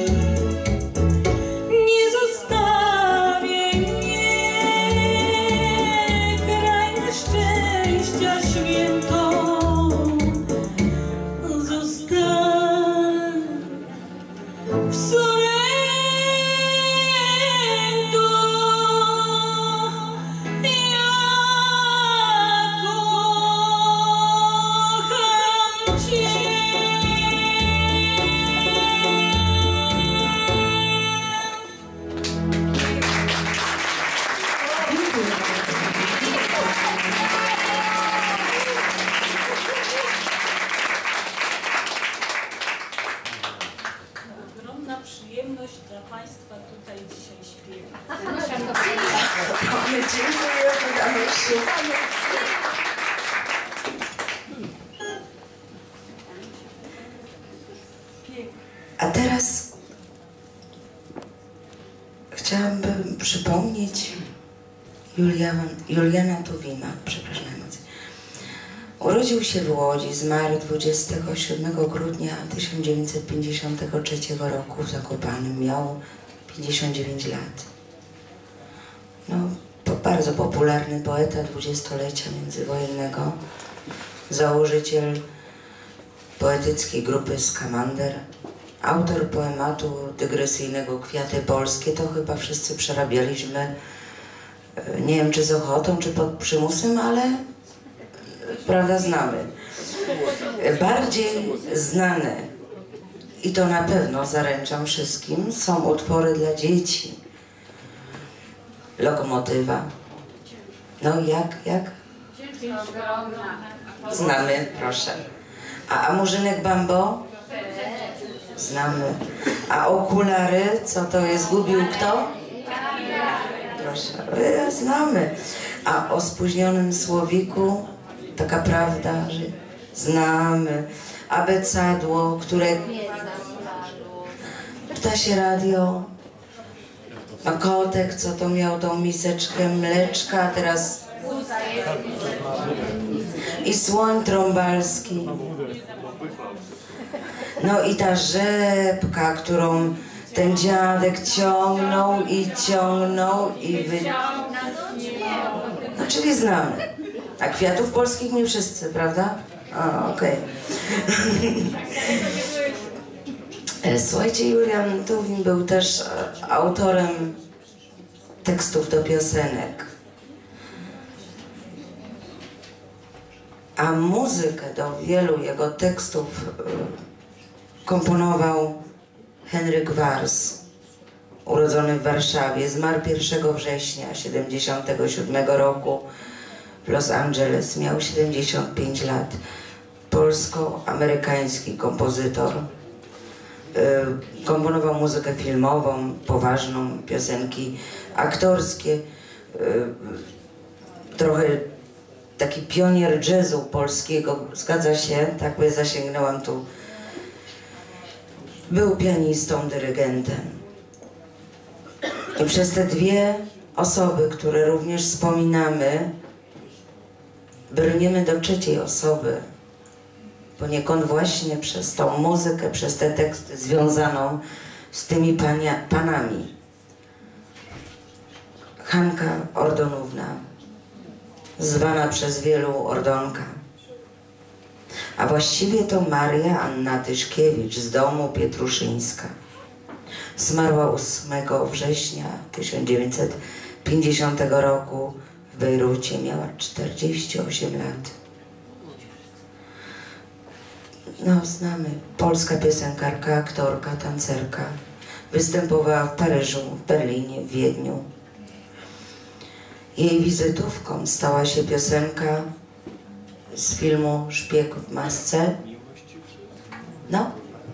Nie zostawiaj mnie, kraj nieszczęścia świętą. Zostań w Sorrento, Dziękuję, podamy się. A teraz chciałabym przypomnieć Juliana, Juliana Tuwima, przepraszam najmocniej. Urodził się w Łodzi, zmarł dwudziestego siódmego grudnia tysiąc dziewięćset pięćdziesiątego trzeciego roku w Zakopanem. Miał pięćdziesiąt dziewięć lat. No, po, bardzo popularny poeta dwudziestolecia międzywojennego, założyciel poetyckiej grupy Skamander, autor poematu dygresyjnego Kwiaty Polskie. To chyba wszyscy przerabialiśmy, nie wiem czy z ochotą, czy pod przymusem, ale prawda, znamy. Bardziej znane, i to na pewno zaręczam wszystkim, są utwory dla dzieci. Lokomotywa. No jak, jak? Znamy, proszę. A, a Murzynek Bambo? Znamy. A okulary, co to jest? Gubił kto? Proszę, e, znamy. A o spóźnionym słowiku, taka prawda, że znamy. Abecadło, które... Ptasie radio. A kotek, co to miał tą miseczkę mleczka, a teraz... I słoń trąbalski. No i ta rzepka, którą ten dziadek ciągnął i ciągnął i wy... No czyli znamy. A kwiatów polskich nie wszyscy, prawda? A, okej. Okay. Słuchajcie, Julian Tuwim był też autorem tekstów do piosenek. A muzykę do wielu jego tekstów komponował Henryk Wars, urodzony w Warszawie. Zmarł pierwszego września tysiąc dziewięćset siedemdziesiątego siódmego roku w Los Angeles. Miał siedemdziesiąt pięć lat. Polsko-amerykański kompozytor. Komponował muzykę filmową, poważną, piosenki aktorskie. Trochę taki pionier jazzu polskiego, zgadza się, tak by zasięgnęłam tu. Był pianistą, dyrygentem. I przez te dwie osoby, które również wspominamy, brniemy do trzeciej osoby. Poniekąd właśnie przez tą muzykę, przez te teksty związaną z tymi pania, panami. Hanka Ordonówna, zwana przez wielu Ordonka. A właściwie to Maria Anna Tyszkiewicz z domu Pietruszyńska. Zmarła ósmego września tysiąc dziewięćset pięćdziesiątego roku w Bejrucie. Miała czterdzieści osiem lat. No, znamy. Polska piosenkarka, aktorka, tancerka. Występowała w Paryżu, w Berlinie, w Wiedniu. Jej wizytówką stała się piosenka z filmu Szpieg w masce. No.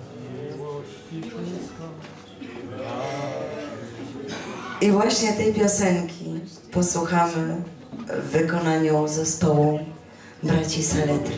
I właśnie tej piosenki posłuchamy w wykonaniu zespołu braci Saletry.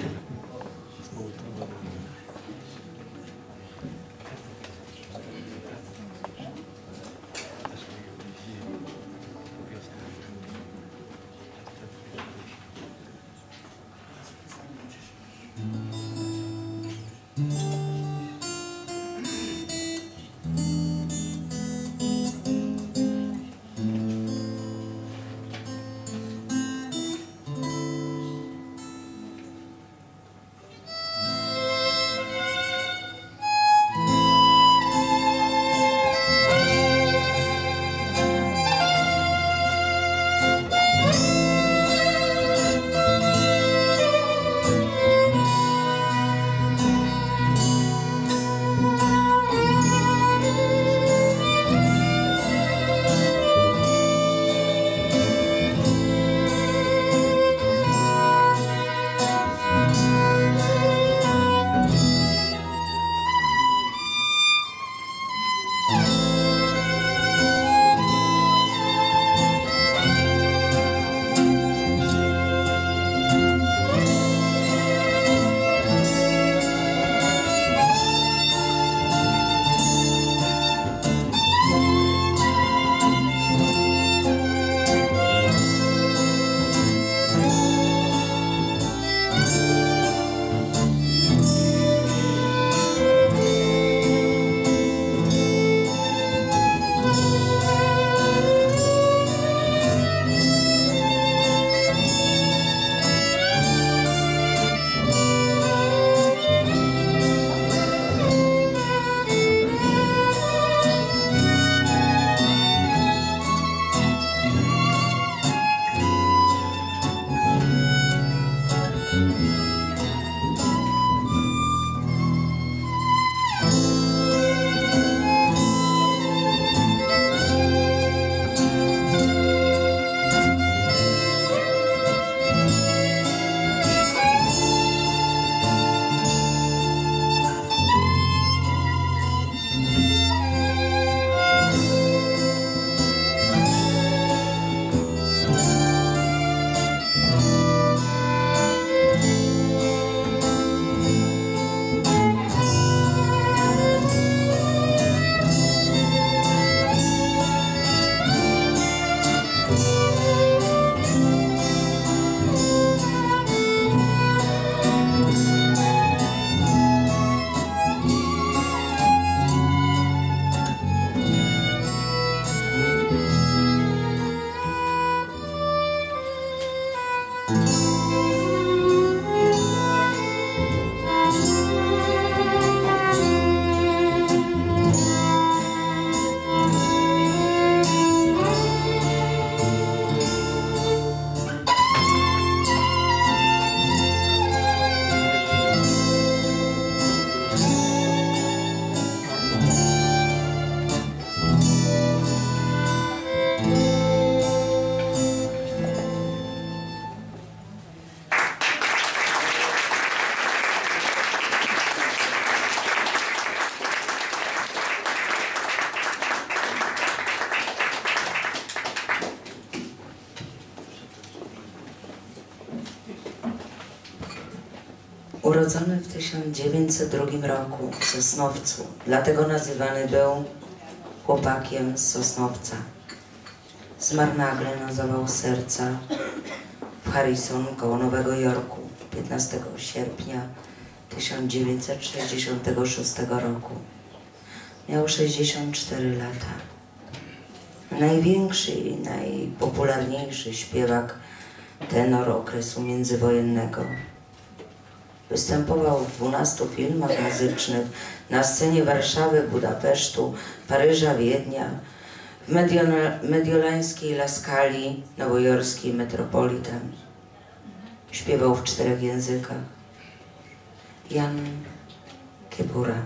Urodzony w tysiąc dziewięćset drugim roku w Sosnowcu, dlatego nazywany był chłopakiem z Sosnowca. Zmarł nagle na zawał serca w Harrison koło Nowego Jorku piętnastego sierpnia tysiąc dziewięćset sześćdziesiątego szóstego roku. Miał sześćdziesiąt cztery lata. Największy i najpopularniejszy śpiewak tenor okresu międzywojennego. Występował w dwunastu filmach muzycznych na scenie Warszawy, Budapesztu, Paryża, Wiednia, w Mediol- mediolańskiej Laskali, nowojorskiej Metropolitan. Śpiewał w czterech językach. Jan Kiepura.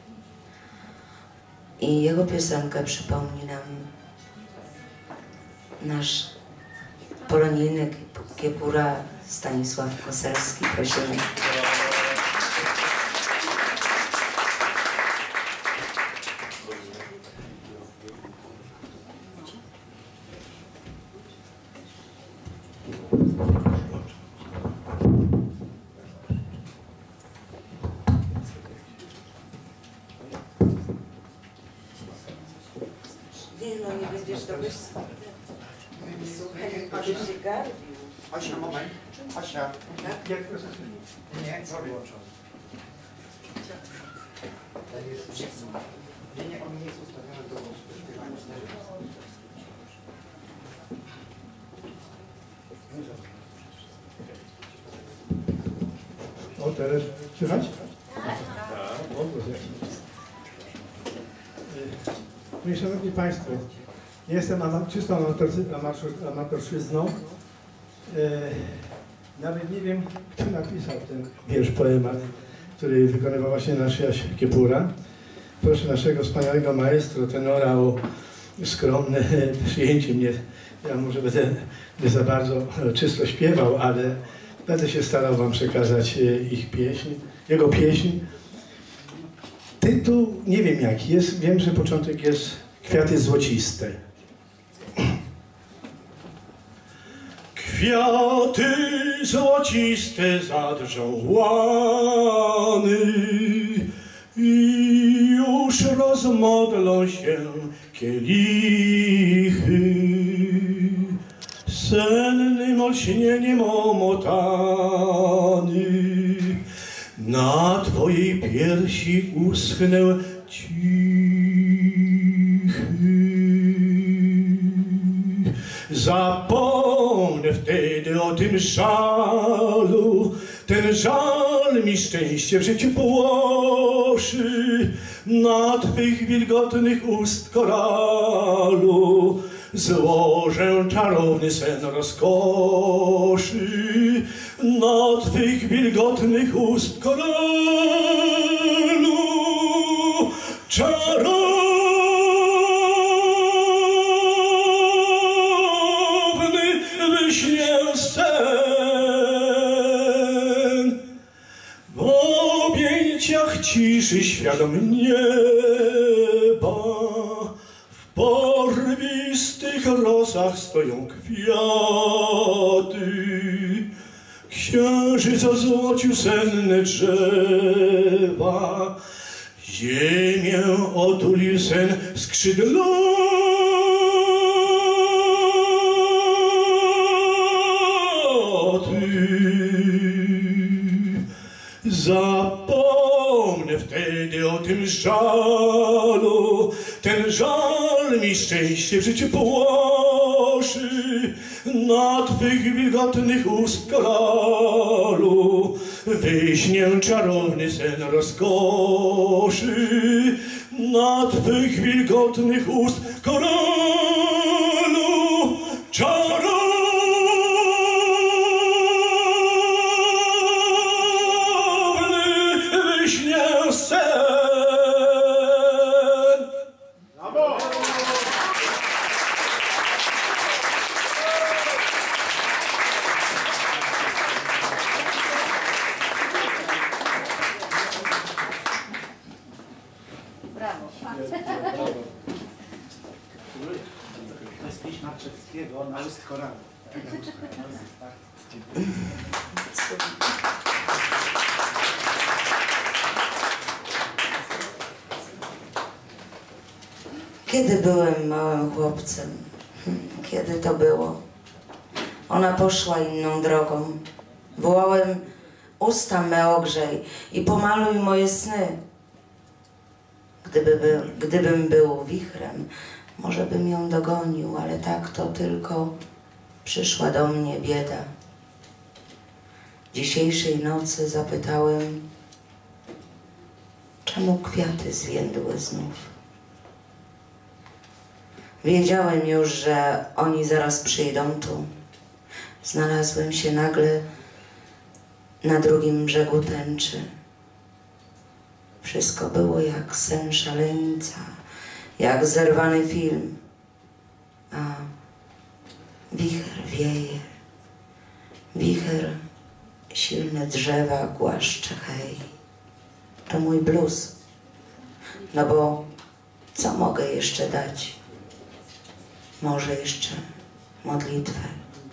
I jego piosenkę przypomni nam nasz polonijny Kiepura Stanisław Koselski. Prosimy. Nie no, nie będziesz to wysłać. Słuchaj, będziesz się garbił. Asia, moment. Asia. Tak? Jak proszę? Nie, co wyłączony. Nie, nie, on nie jest ustawiony do O, teraz słychać? Tak. O, proszę. Moi szanowni Państwo, jestem ama czystą amator amatorszczyzną. E, nawet nie wiem, kto napisał ten wiersz, poemat, który wykonywał właśnie nasz Jaś Kiepura. Proszę naszego wspaniałego maestro, tenora o skromne przyjęcie mnie. Ja może będę nie za bardzo czysto śpiewał, ale będę się starał Wam przekazać ich pieśń, jego pieśń. Tytuł nie wiem jaki jest, wiem, że początek jest Kwiaty złociste. Kwiaty złociste zadrżą łany i już rozmodlą się kielichy. Sennym olśnieniem omotany na Twojej piersi uschnę cichy. Zapomnę wtedy o tym żalu, ten żal mi szczęście w życiu płoszy. Na Twych wilgotnych ust koralu złożę czarowny sen rozkoszy. Na Twych wilgotnych ust koralu czarowny wyśnie sen. W objęciach ciszy świadom nieba, w porwistych rosach stoją kwiaty. Księżyc ozłocił senne drzewa, ziemię otulił sen skrzydlaty. Zapomnę wtedy o tym żalu, ten żal mi szczęście w życiu płoszy. Na Twych wilgotnych ust koralu wyśnię czarowny sen rozkoszy. Na Twych wilgotnych ust koralu czarowny wyśnie sen. Brawo! To jest pieśń Marczewskiego na ust koralu. Tak? Kiedy byłem małym chłopcem? Hmm, Kiedy to było? Ona poszła inną drogą. Wołałem: usta me ogrzej i pomaluj moje sny. Gdyby był, gdybym był wichrem, może bym ją dogonił, ale tak to tylko przyszła do mnie bieda. Dzisiejszej nocy zapytałem, czemu kwiaty zwiędły znów. Wiedziałem już, że oni zaraz przyjdą tu. Znalazłem się nagle na drugim brzegu tęczy. Wszystko było jak sen szaleńca, jak zerwany film. A wicher wieje, wicher silne drzewa głaszcze, hej. To mój blues. No bo co mogę jeszcze dać? Może jeszcze modlitwę.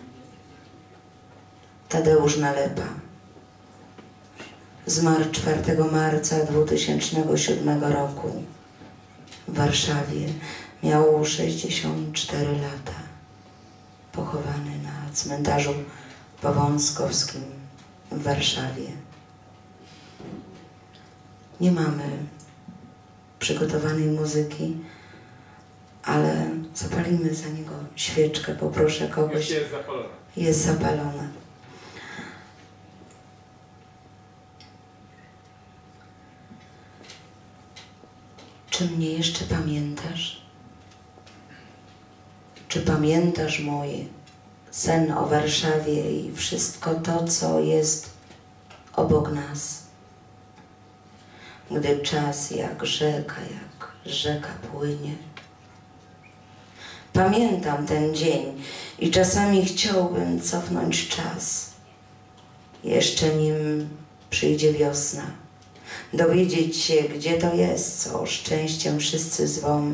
Tadeusz Nalepa zmarł czwartego marca dwutysięcznego siódmego roku w Warszawie. Miał sześćdziesiąt cztery lata. Pochowany na cmentarzu powązkowskim w Warszawie. Nie mamy przygotowanej muzyki, ale zapalimy za niego świeczkę. Poproszę kogoś. Jest zapalona. Jest zapalona. Czy mnie jeszcze pamiętasz? Czy pamiętasz mój sen o Warszawie i wszystko to, co jest obok nas? Gdy czas jak rzeka, jak rzeka płynie. Pamiętam ten dzień i czasami chciałbym cofnąć czas. Jeszcze nim przyjdzie wiosna. Dowiedzieć się, gdzie to jest, co szczęściem wszyscy zwą.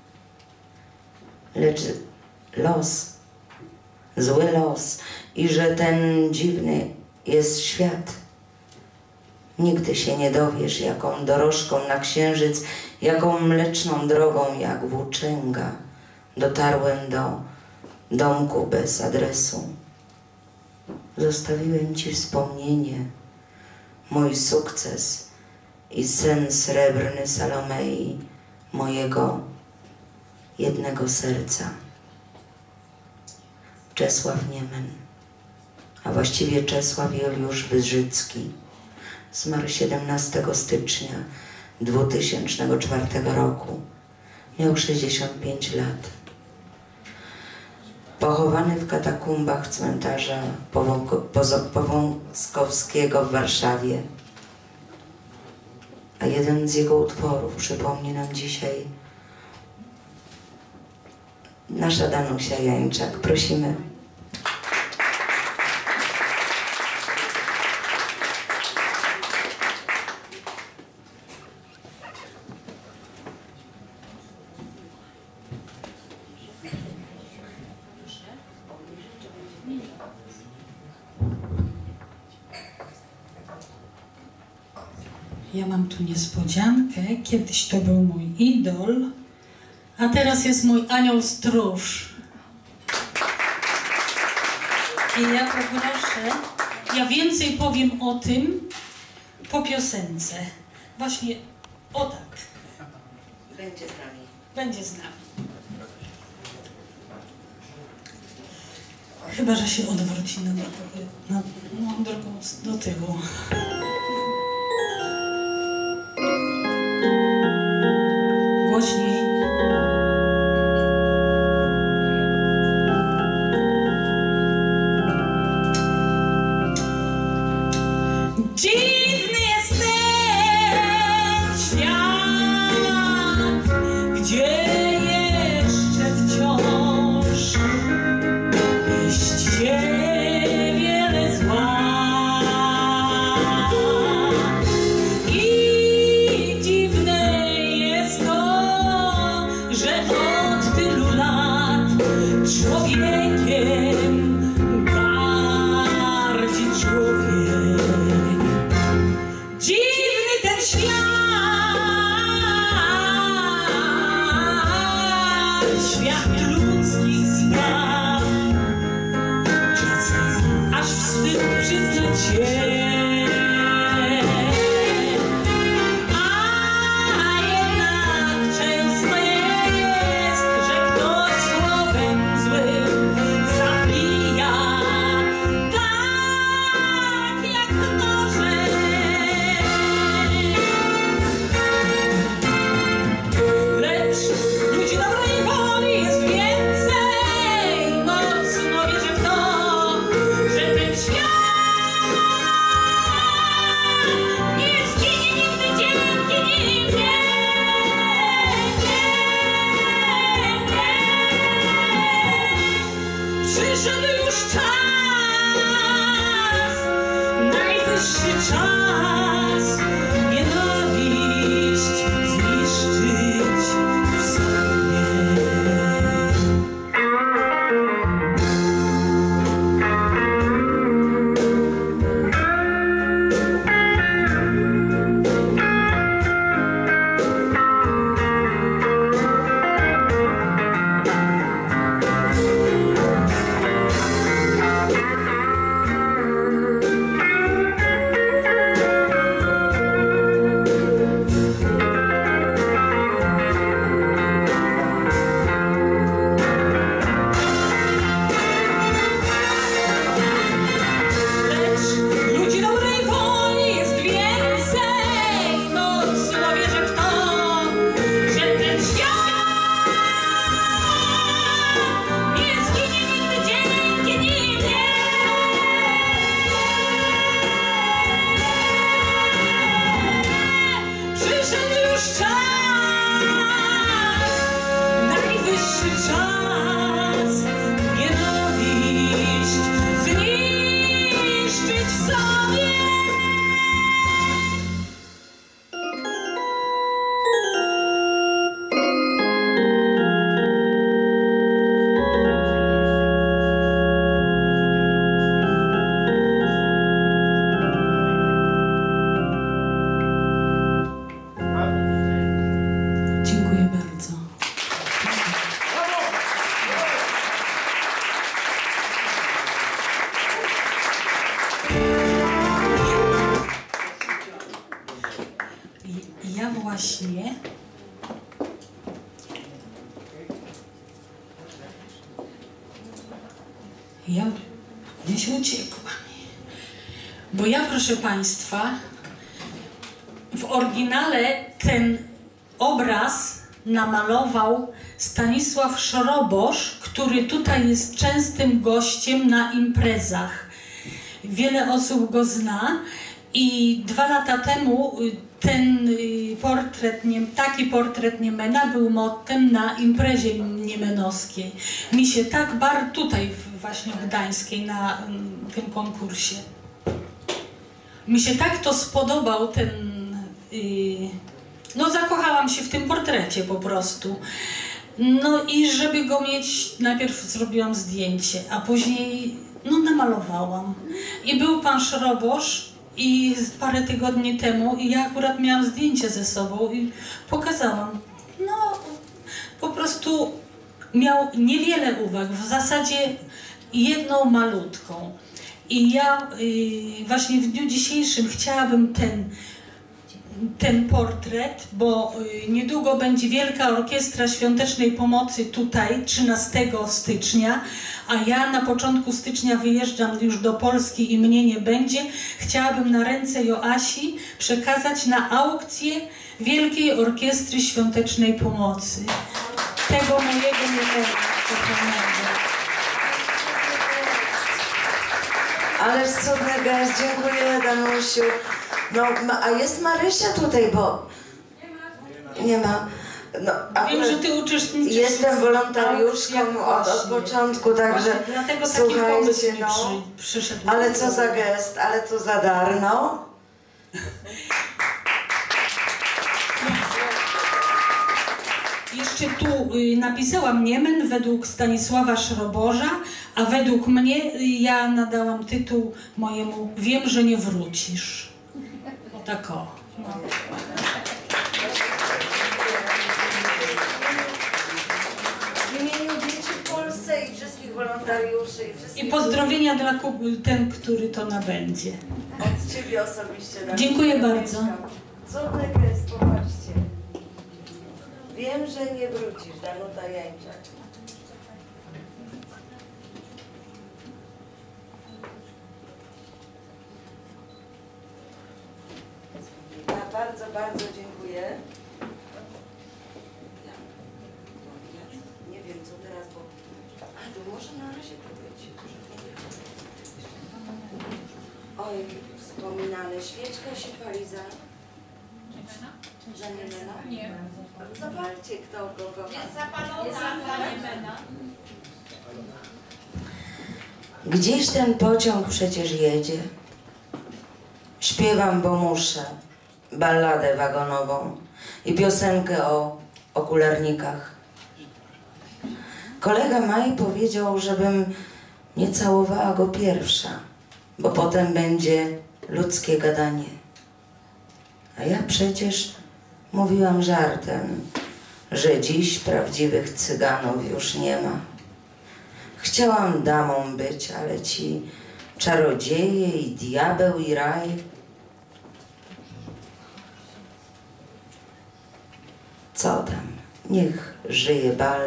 Lecz los, zły los i że ten dziwny jest świat. Nigdy się nie dowiesz, jaką dorożką na księżyc, jaką mleczną drogą jak włóczęga dotarłem do domku bez adresu. Zostawiłem ci wspomnienie, mój sukces i sen srebrny Salomei, mojego jednego serca. Czesław Niemen, a właściwie Czesław Juliusz Wyrzycki, zmarł siedemnastego stycznia dwutysięcznego czwartego roku. Miał sześćdziesiąt pięć lat. Pochowany w katakumbach cmentarza powązkowskiego w Warszawie. A jeden z jego utworów przypomni nam dzisiaj nasza Danusia Jańczak. Prosimy. Ja mam tu niespodziankę. Kiedyś to był mój idol, a teraz jest mój anioł stróż. I ja poproszę, ja więcej powiem o tym po piosence. Właśnie o tak. Będzie z nami. Będzie z nami. Chyba że się odwróci na, na, na drogą do tyłu. Głośniej. Dziwny jest ten świat, gdzie jeszcze wciąż mieści się wiele zła. Przyszedł już czas, najwyższy czas, nienawiść zniszczyć w sobie. Ja właśnie ja gdzieś uciekła, bo ja, proszę Państwa, w oryginale ten obraz namalował Stanisław Szorobosz, który tutaj jest częstym gościem na imprezach. Wiele osób go zna i dwa lata temu ten portret, taki portret Niemena był mottem na imprezie niemenowskiej. Mi się tak bardzo tutaj właśnie w Gdańskiej na tym konkursie. Mi się tak to spodobał ten... No zakochałam się w tym portrecie po prostu. No i żeby go mieć, najpierw zrobiłam zdjęcie, a później no namalowałam. I był pan Szorobosz i parę tygodni temu i ja akurat miałam zdjęcie ze sobą i pokazałam. No po prostu miał niewiele uwag, w zasadzie jedną malutką. I ja y, właśnie w dniu dzisiejszym chciałabym ten ten portret, bo niedługo będzie Wielka Orkiestra Świątecznej Pomocy tutaj, trzynastego stycznia, a ja na początku stycznia wyjeżdżam już do Polski i mnie nie będzie. Chciałabym na ręce Joasi przekazać na aukcję Wielkiej Orkiestry Świątecznej Pomocy. Tego mojego niekochanego. Ależ cudny gest, dziękuję Danusiu. No, a jest Marysia tutaj, bo... Nie ma. No, wiem, że ty uczestniczysz. Jestem wolontariuszką od, od początku, także dlatego słuchajcie, no. Przy, przyszedł. Ale co za gest, ale co za dar, no. Jeszcze tu y, napisałam Niemen według Stanisława Szroborza, a według mnie y, ja nadałam tytuł mojemu Wiem, że nie wrócisz. O tak o. No. W imieniu dzieci w Polsce i wszystkich wolontariuszy i wszystkich... I pozdrowienia dla ten, który to nabędzie. Od Ciebie osobiście. Dziękuję bardzo. Cudny gest, popatrzcie. Wiem, że nie wrócisz, Danuta Jańczak. Ja bardzo, bardzo dziękuję. Ja, ja nie wiem co teraz, bo... A to może na razie to być. Oj, wspominane. Świeczka się pali za... Za Niemena? Nie. Zapalcie kto kogo. Jest zapalona za Niemena. Gdzieś ten pociąg przecież jedzie. Śpiewam, bo muszę, balladę wagonową i piosenkę o okularnikach. Kolega Maj powiedział, żebym nie całowała go pierwsza, bo potem będzie ludzkie gadanie. A ja przecież mówiłam żartem, że dziś prawdziwych cyganów już nie ma. Chciałam damą być, ale ci czarodzieje i diabeł i raj. Co tam, niech żyje bal.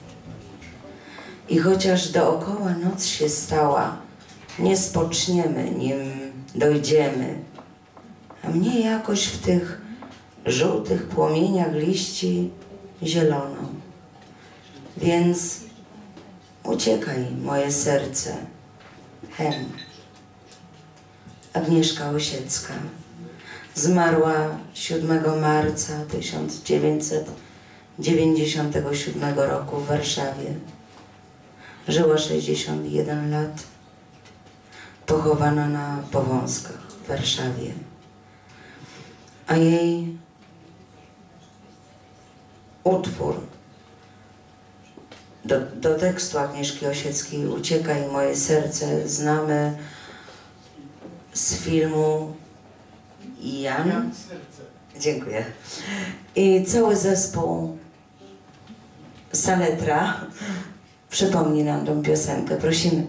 I chociaż dookoła noc się stała, nie spoczniemy, nim dojdziemy. A mnie jakoś w tych żółtych płomieniach liści zielono. Więc uciekaj, moje serce, hen. Agnieszka Osiecka zmarła siódmego marca tysiąc dziewięćset dziewięćdziesiątego siódmego roku w Warszawie. Żyła sześćdziesiąt jeden lat. Pochowana na Powązkach w Warszawie. A jej utwór do, do tekstu Agnieszki Osieckiej Uciekaj moje serce znamy z filmu Jan. Dziękuję. I cały zespół Saletra przypomni nam tą piosenkę. Prosimy.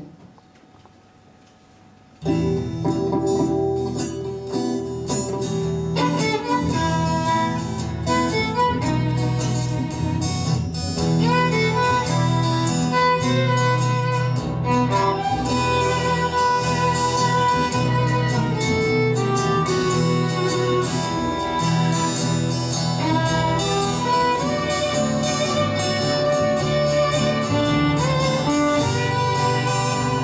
Thank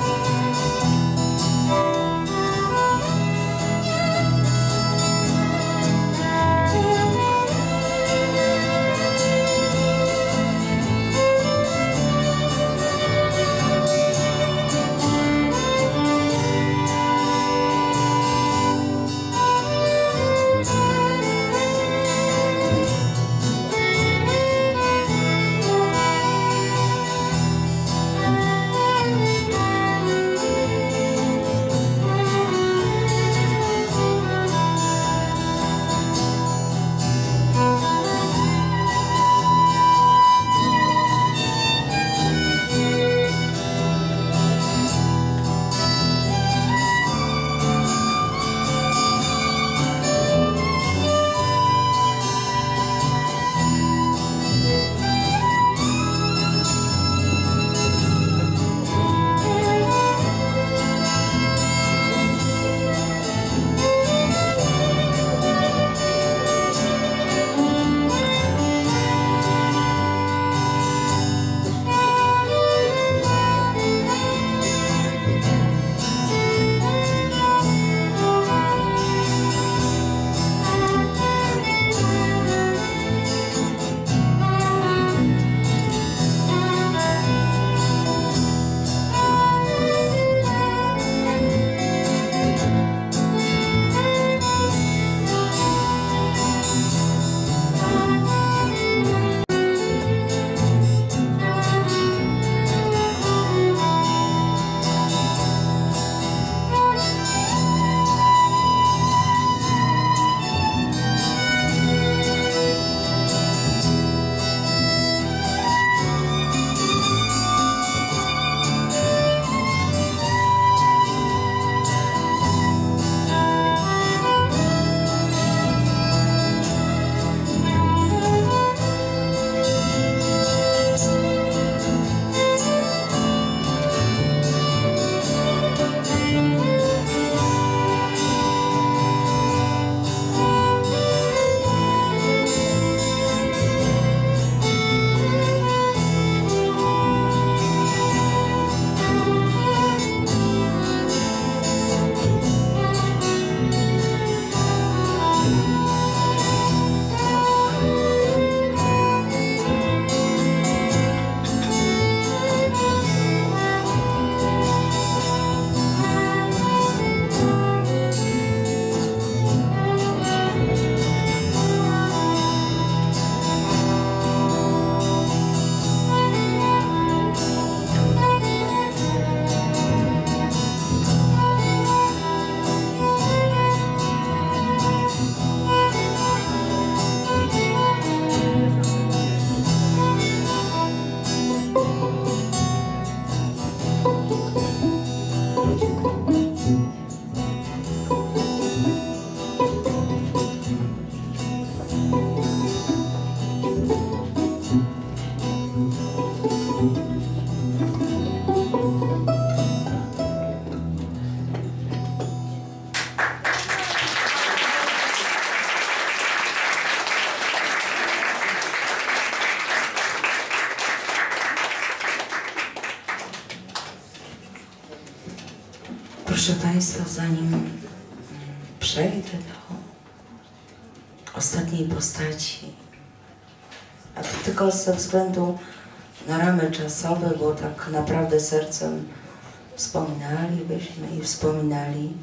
Proszę Państwa, zanim przejdę do ostatniej postaci, a to tylko ze względu na ramy czasowe, bo tak naprawdę sercem wspominalibyśmy i wspominali.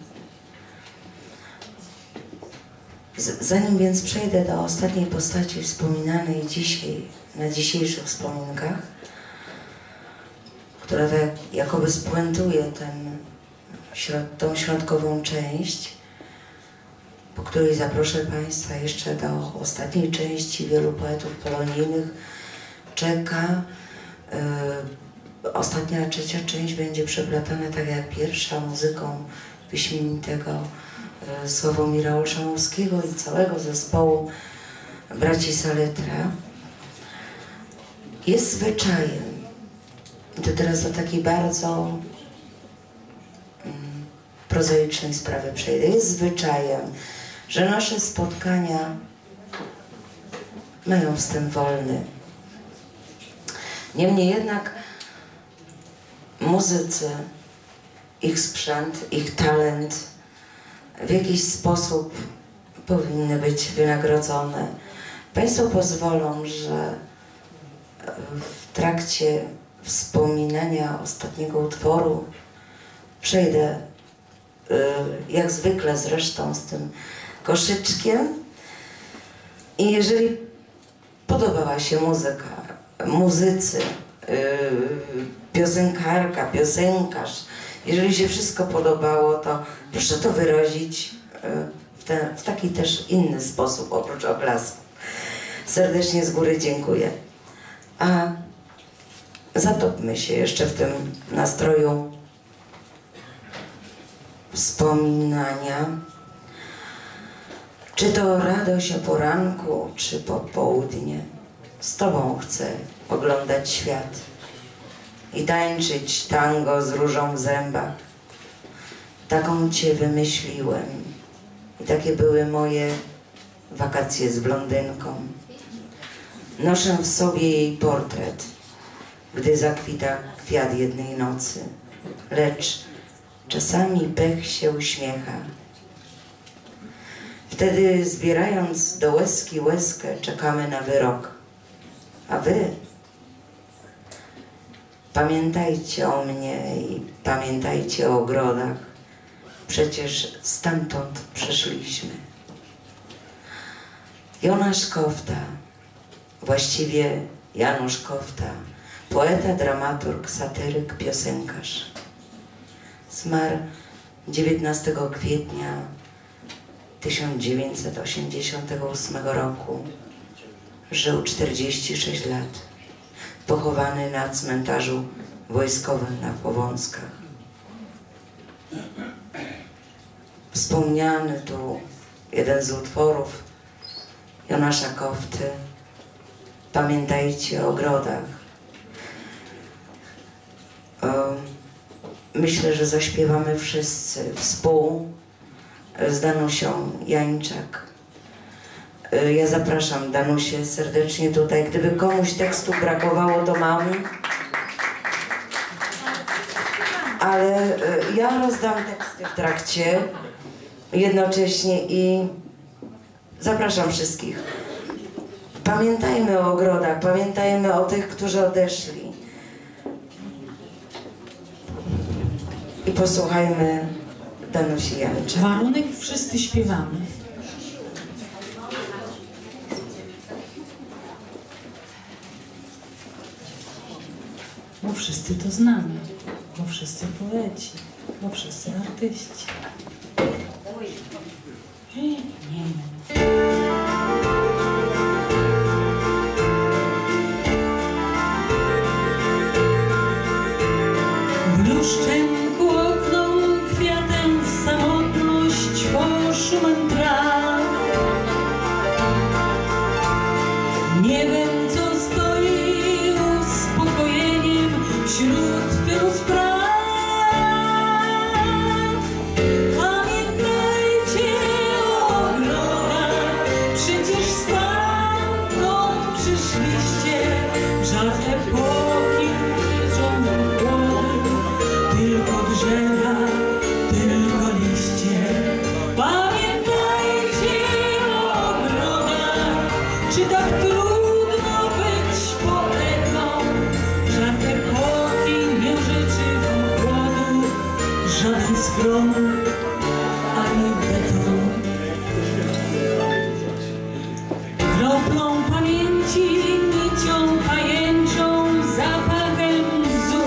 Z, zanim więc przejdę do ostatniej postaci wspominanej dzisiaj, na dzisiejszych wspominkach, która tak jakoby spuentuje ten, tą środkową część, po której zaproszę Państwa jeszcze do ostatniej części wielu poetów polonijnych, czeka. Yy, ostatnia, trzecia część będzie przeplatana tak jak pierwsza muzyką wyśmienitego yy, Sławomira Olszanowskiego i całego zespołu braci Saletra. Jest zwyczajem, i to teraz do takiej bardzo yy, prozaicznej sprawy przejdę, jest zwyczajem, że nasze spotkania mają wstęp wolny. Niemniej jednak muzycy, ich sprzęt, ich talent w jakiś sposób powinny być wynagrodzone. Państwo pozwolą, że w trakcie wspominania ostatniego utworu przejdę jak zwykle zresztą z tym koszyczkiem i jeżeli podobała się muzyka, muzycy, yy, piosenkarka, piosenkarz, jeżeli się wszystko podobało, to proszę to wyrazić yy, w, ten, w taki też inny sposób, oprócz oklasku. Serdecznie z góry dziękuję. A zatopmy się jeszcze w tym nastroju wspominania. Czy to radość o poranku, czy popołudnie, z Tobą chcę oglądać świat i tańczyć tango z różą w zębach. Taką Cię wymyśliłem i takie były moje wakacje z blondynką. Noszę w sobie jej portret, gdy zakwita kwiat jednej nocy, lecz czasami pech się uśmiecha. Wtedy zbierając do łezki łezkę czekamy na wyrok. A wy pamiętajcie o mnie i pamiętajcie o ogrodach. Przecież stamtąd przyszliśmy. Jonasz Kofta, właściwie Janusz Kofta, poeta, dramaturg, satyryk, piosenkarz. Zmarł dziewiętnastego kwietnia tysiąc dziewięćset osiemdziesiątego ósmego roku. Żył czterdzieści sześć lat. Pochowany na cmentarzu wojskowym na Powązkach. Wspomniany tu jeden z utworów Jonasza Kofty. Pamiętajcie o ogrodach. Myślę, że zaśpiewamy wszyscy współ z Danusią Jańczak. Ja zapraszam Danusię serdecznie tutaj. Gdyby komuś tekstu brakowało, to mam. Ale ja rozdam teksty w trakcie jednocześnie i zapraszam wszystkich. Pamiętajmy o ogrodach, pamiętajmy o tych, którzy odeszli. I posłuchajmy Danusi Jańczak. Warunek wszyscy śpiewamy. Bo wszyscy to znamy, bo wszyscy poeci, bo wszyscy artyści. Nie, nie. Bluszczenku okno kwiatem w samotność po szumem traw. Nie wiem, co stoi uspokojeniem wśród tylu spraw. Pamiętajcie o ogrodach, żaden schron, ani beton. Kroplą pamięci, nicią pajęczą, zapachem łzu.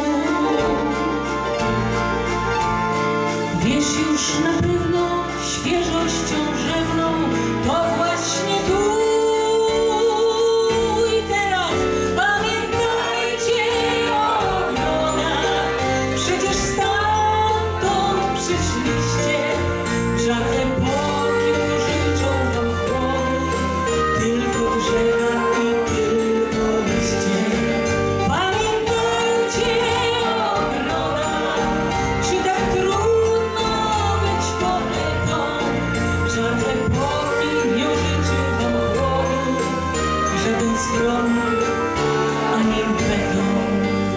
Wiesz już na pewno świeżością rzewną, to właśnie tu i teraz. Pamiętajcie o ogrodach, przecież stamtąd przyszliście. Żadne epoki życzą wam chłodu, tylko drzewa i tylko liście. Pamiętajcie o ogrodach, czy tak trudno być poetą. Żadne epoki nie życzy wam chłodu, żaden schron, ani beton.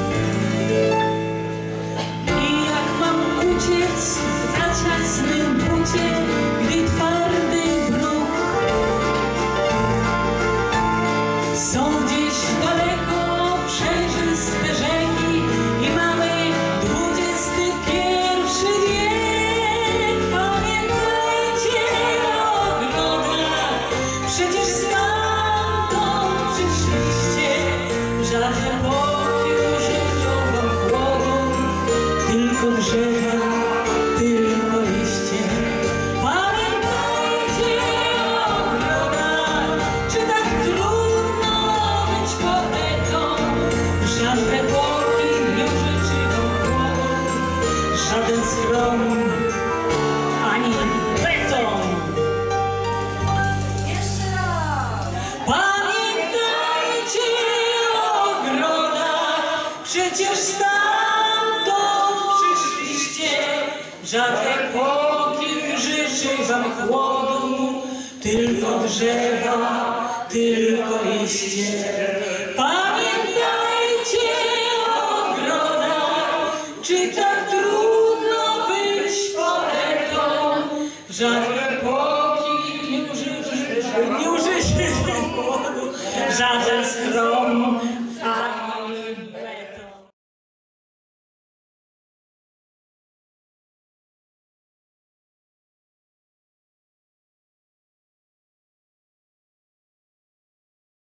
I jak mam uciec w zaciasnym bucie, gdy twardy bruk są gdzieś daleko przejrzyste rzeki i mamy dwudziesty pierwszy wiek. Pamiętajcie o ogrodach, przecież stamtąd przyszliście. Żadne epoki nie życzą wam chłodu, tylko drzewa, tylko liście. Pamiętajcie o ogrodach, czy tak trudno być poetą. Żadne epoki nie życzy wam chłodu, żaden schron, ani beton. Jeszcze raz! Pamiętajcie o ogrodach, przecież stamtąd przyszliście. Żadne epoki nie życzy wam chłodu, tylko drzewa, tylko liście. Pamiętajcie o ogrodach, czy tak trudno być poetą. Żadne epoki nie użyczy, nie użyczy chłodu, żadne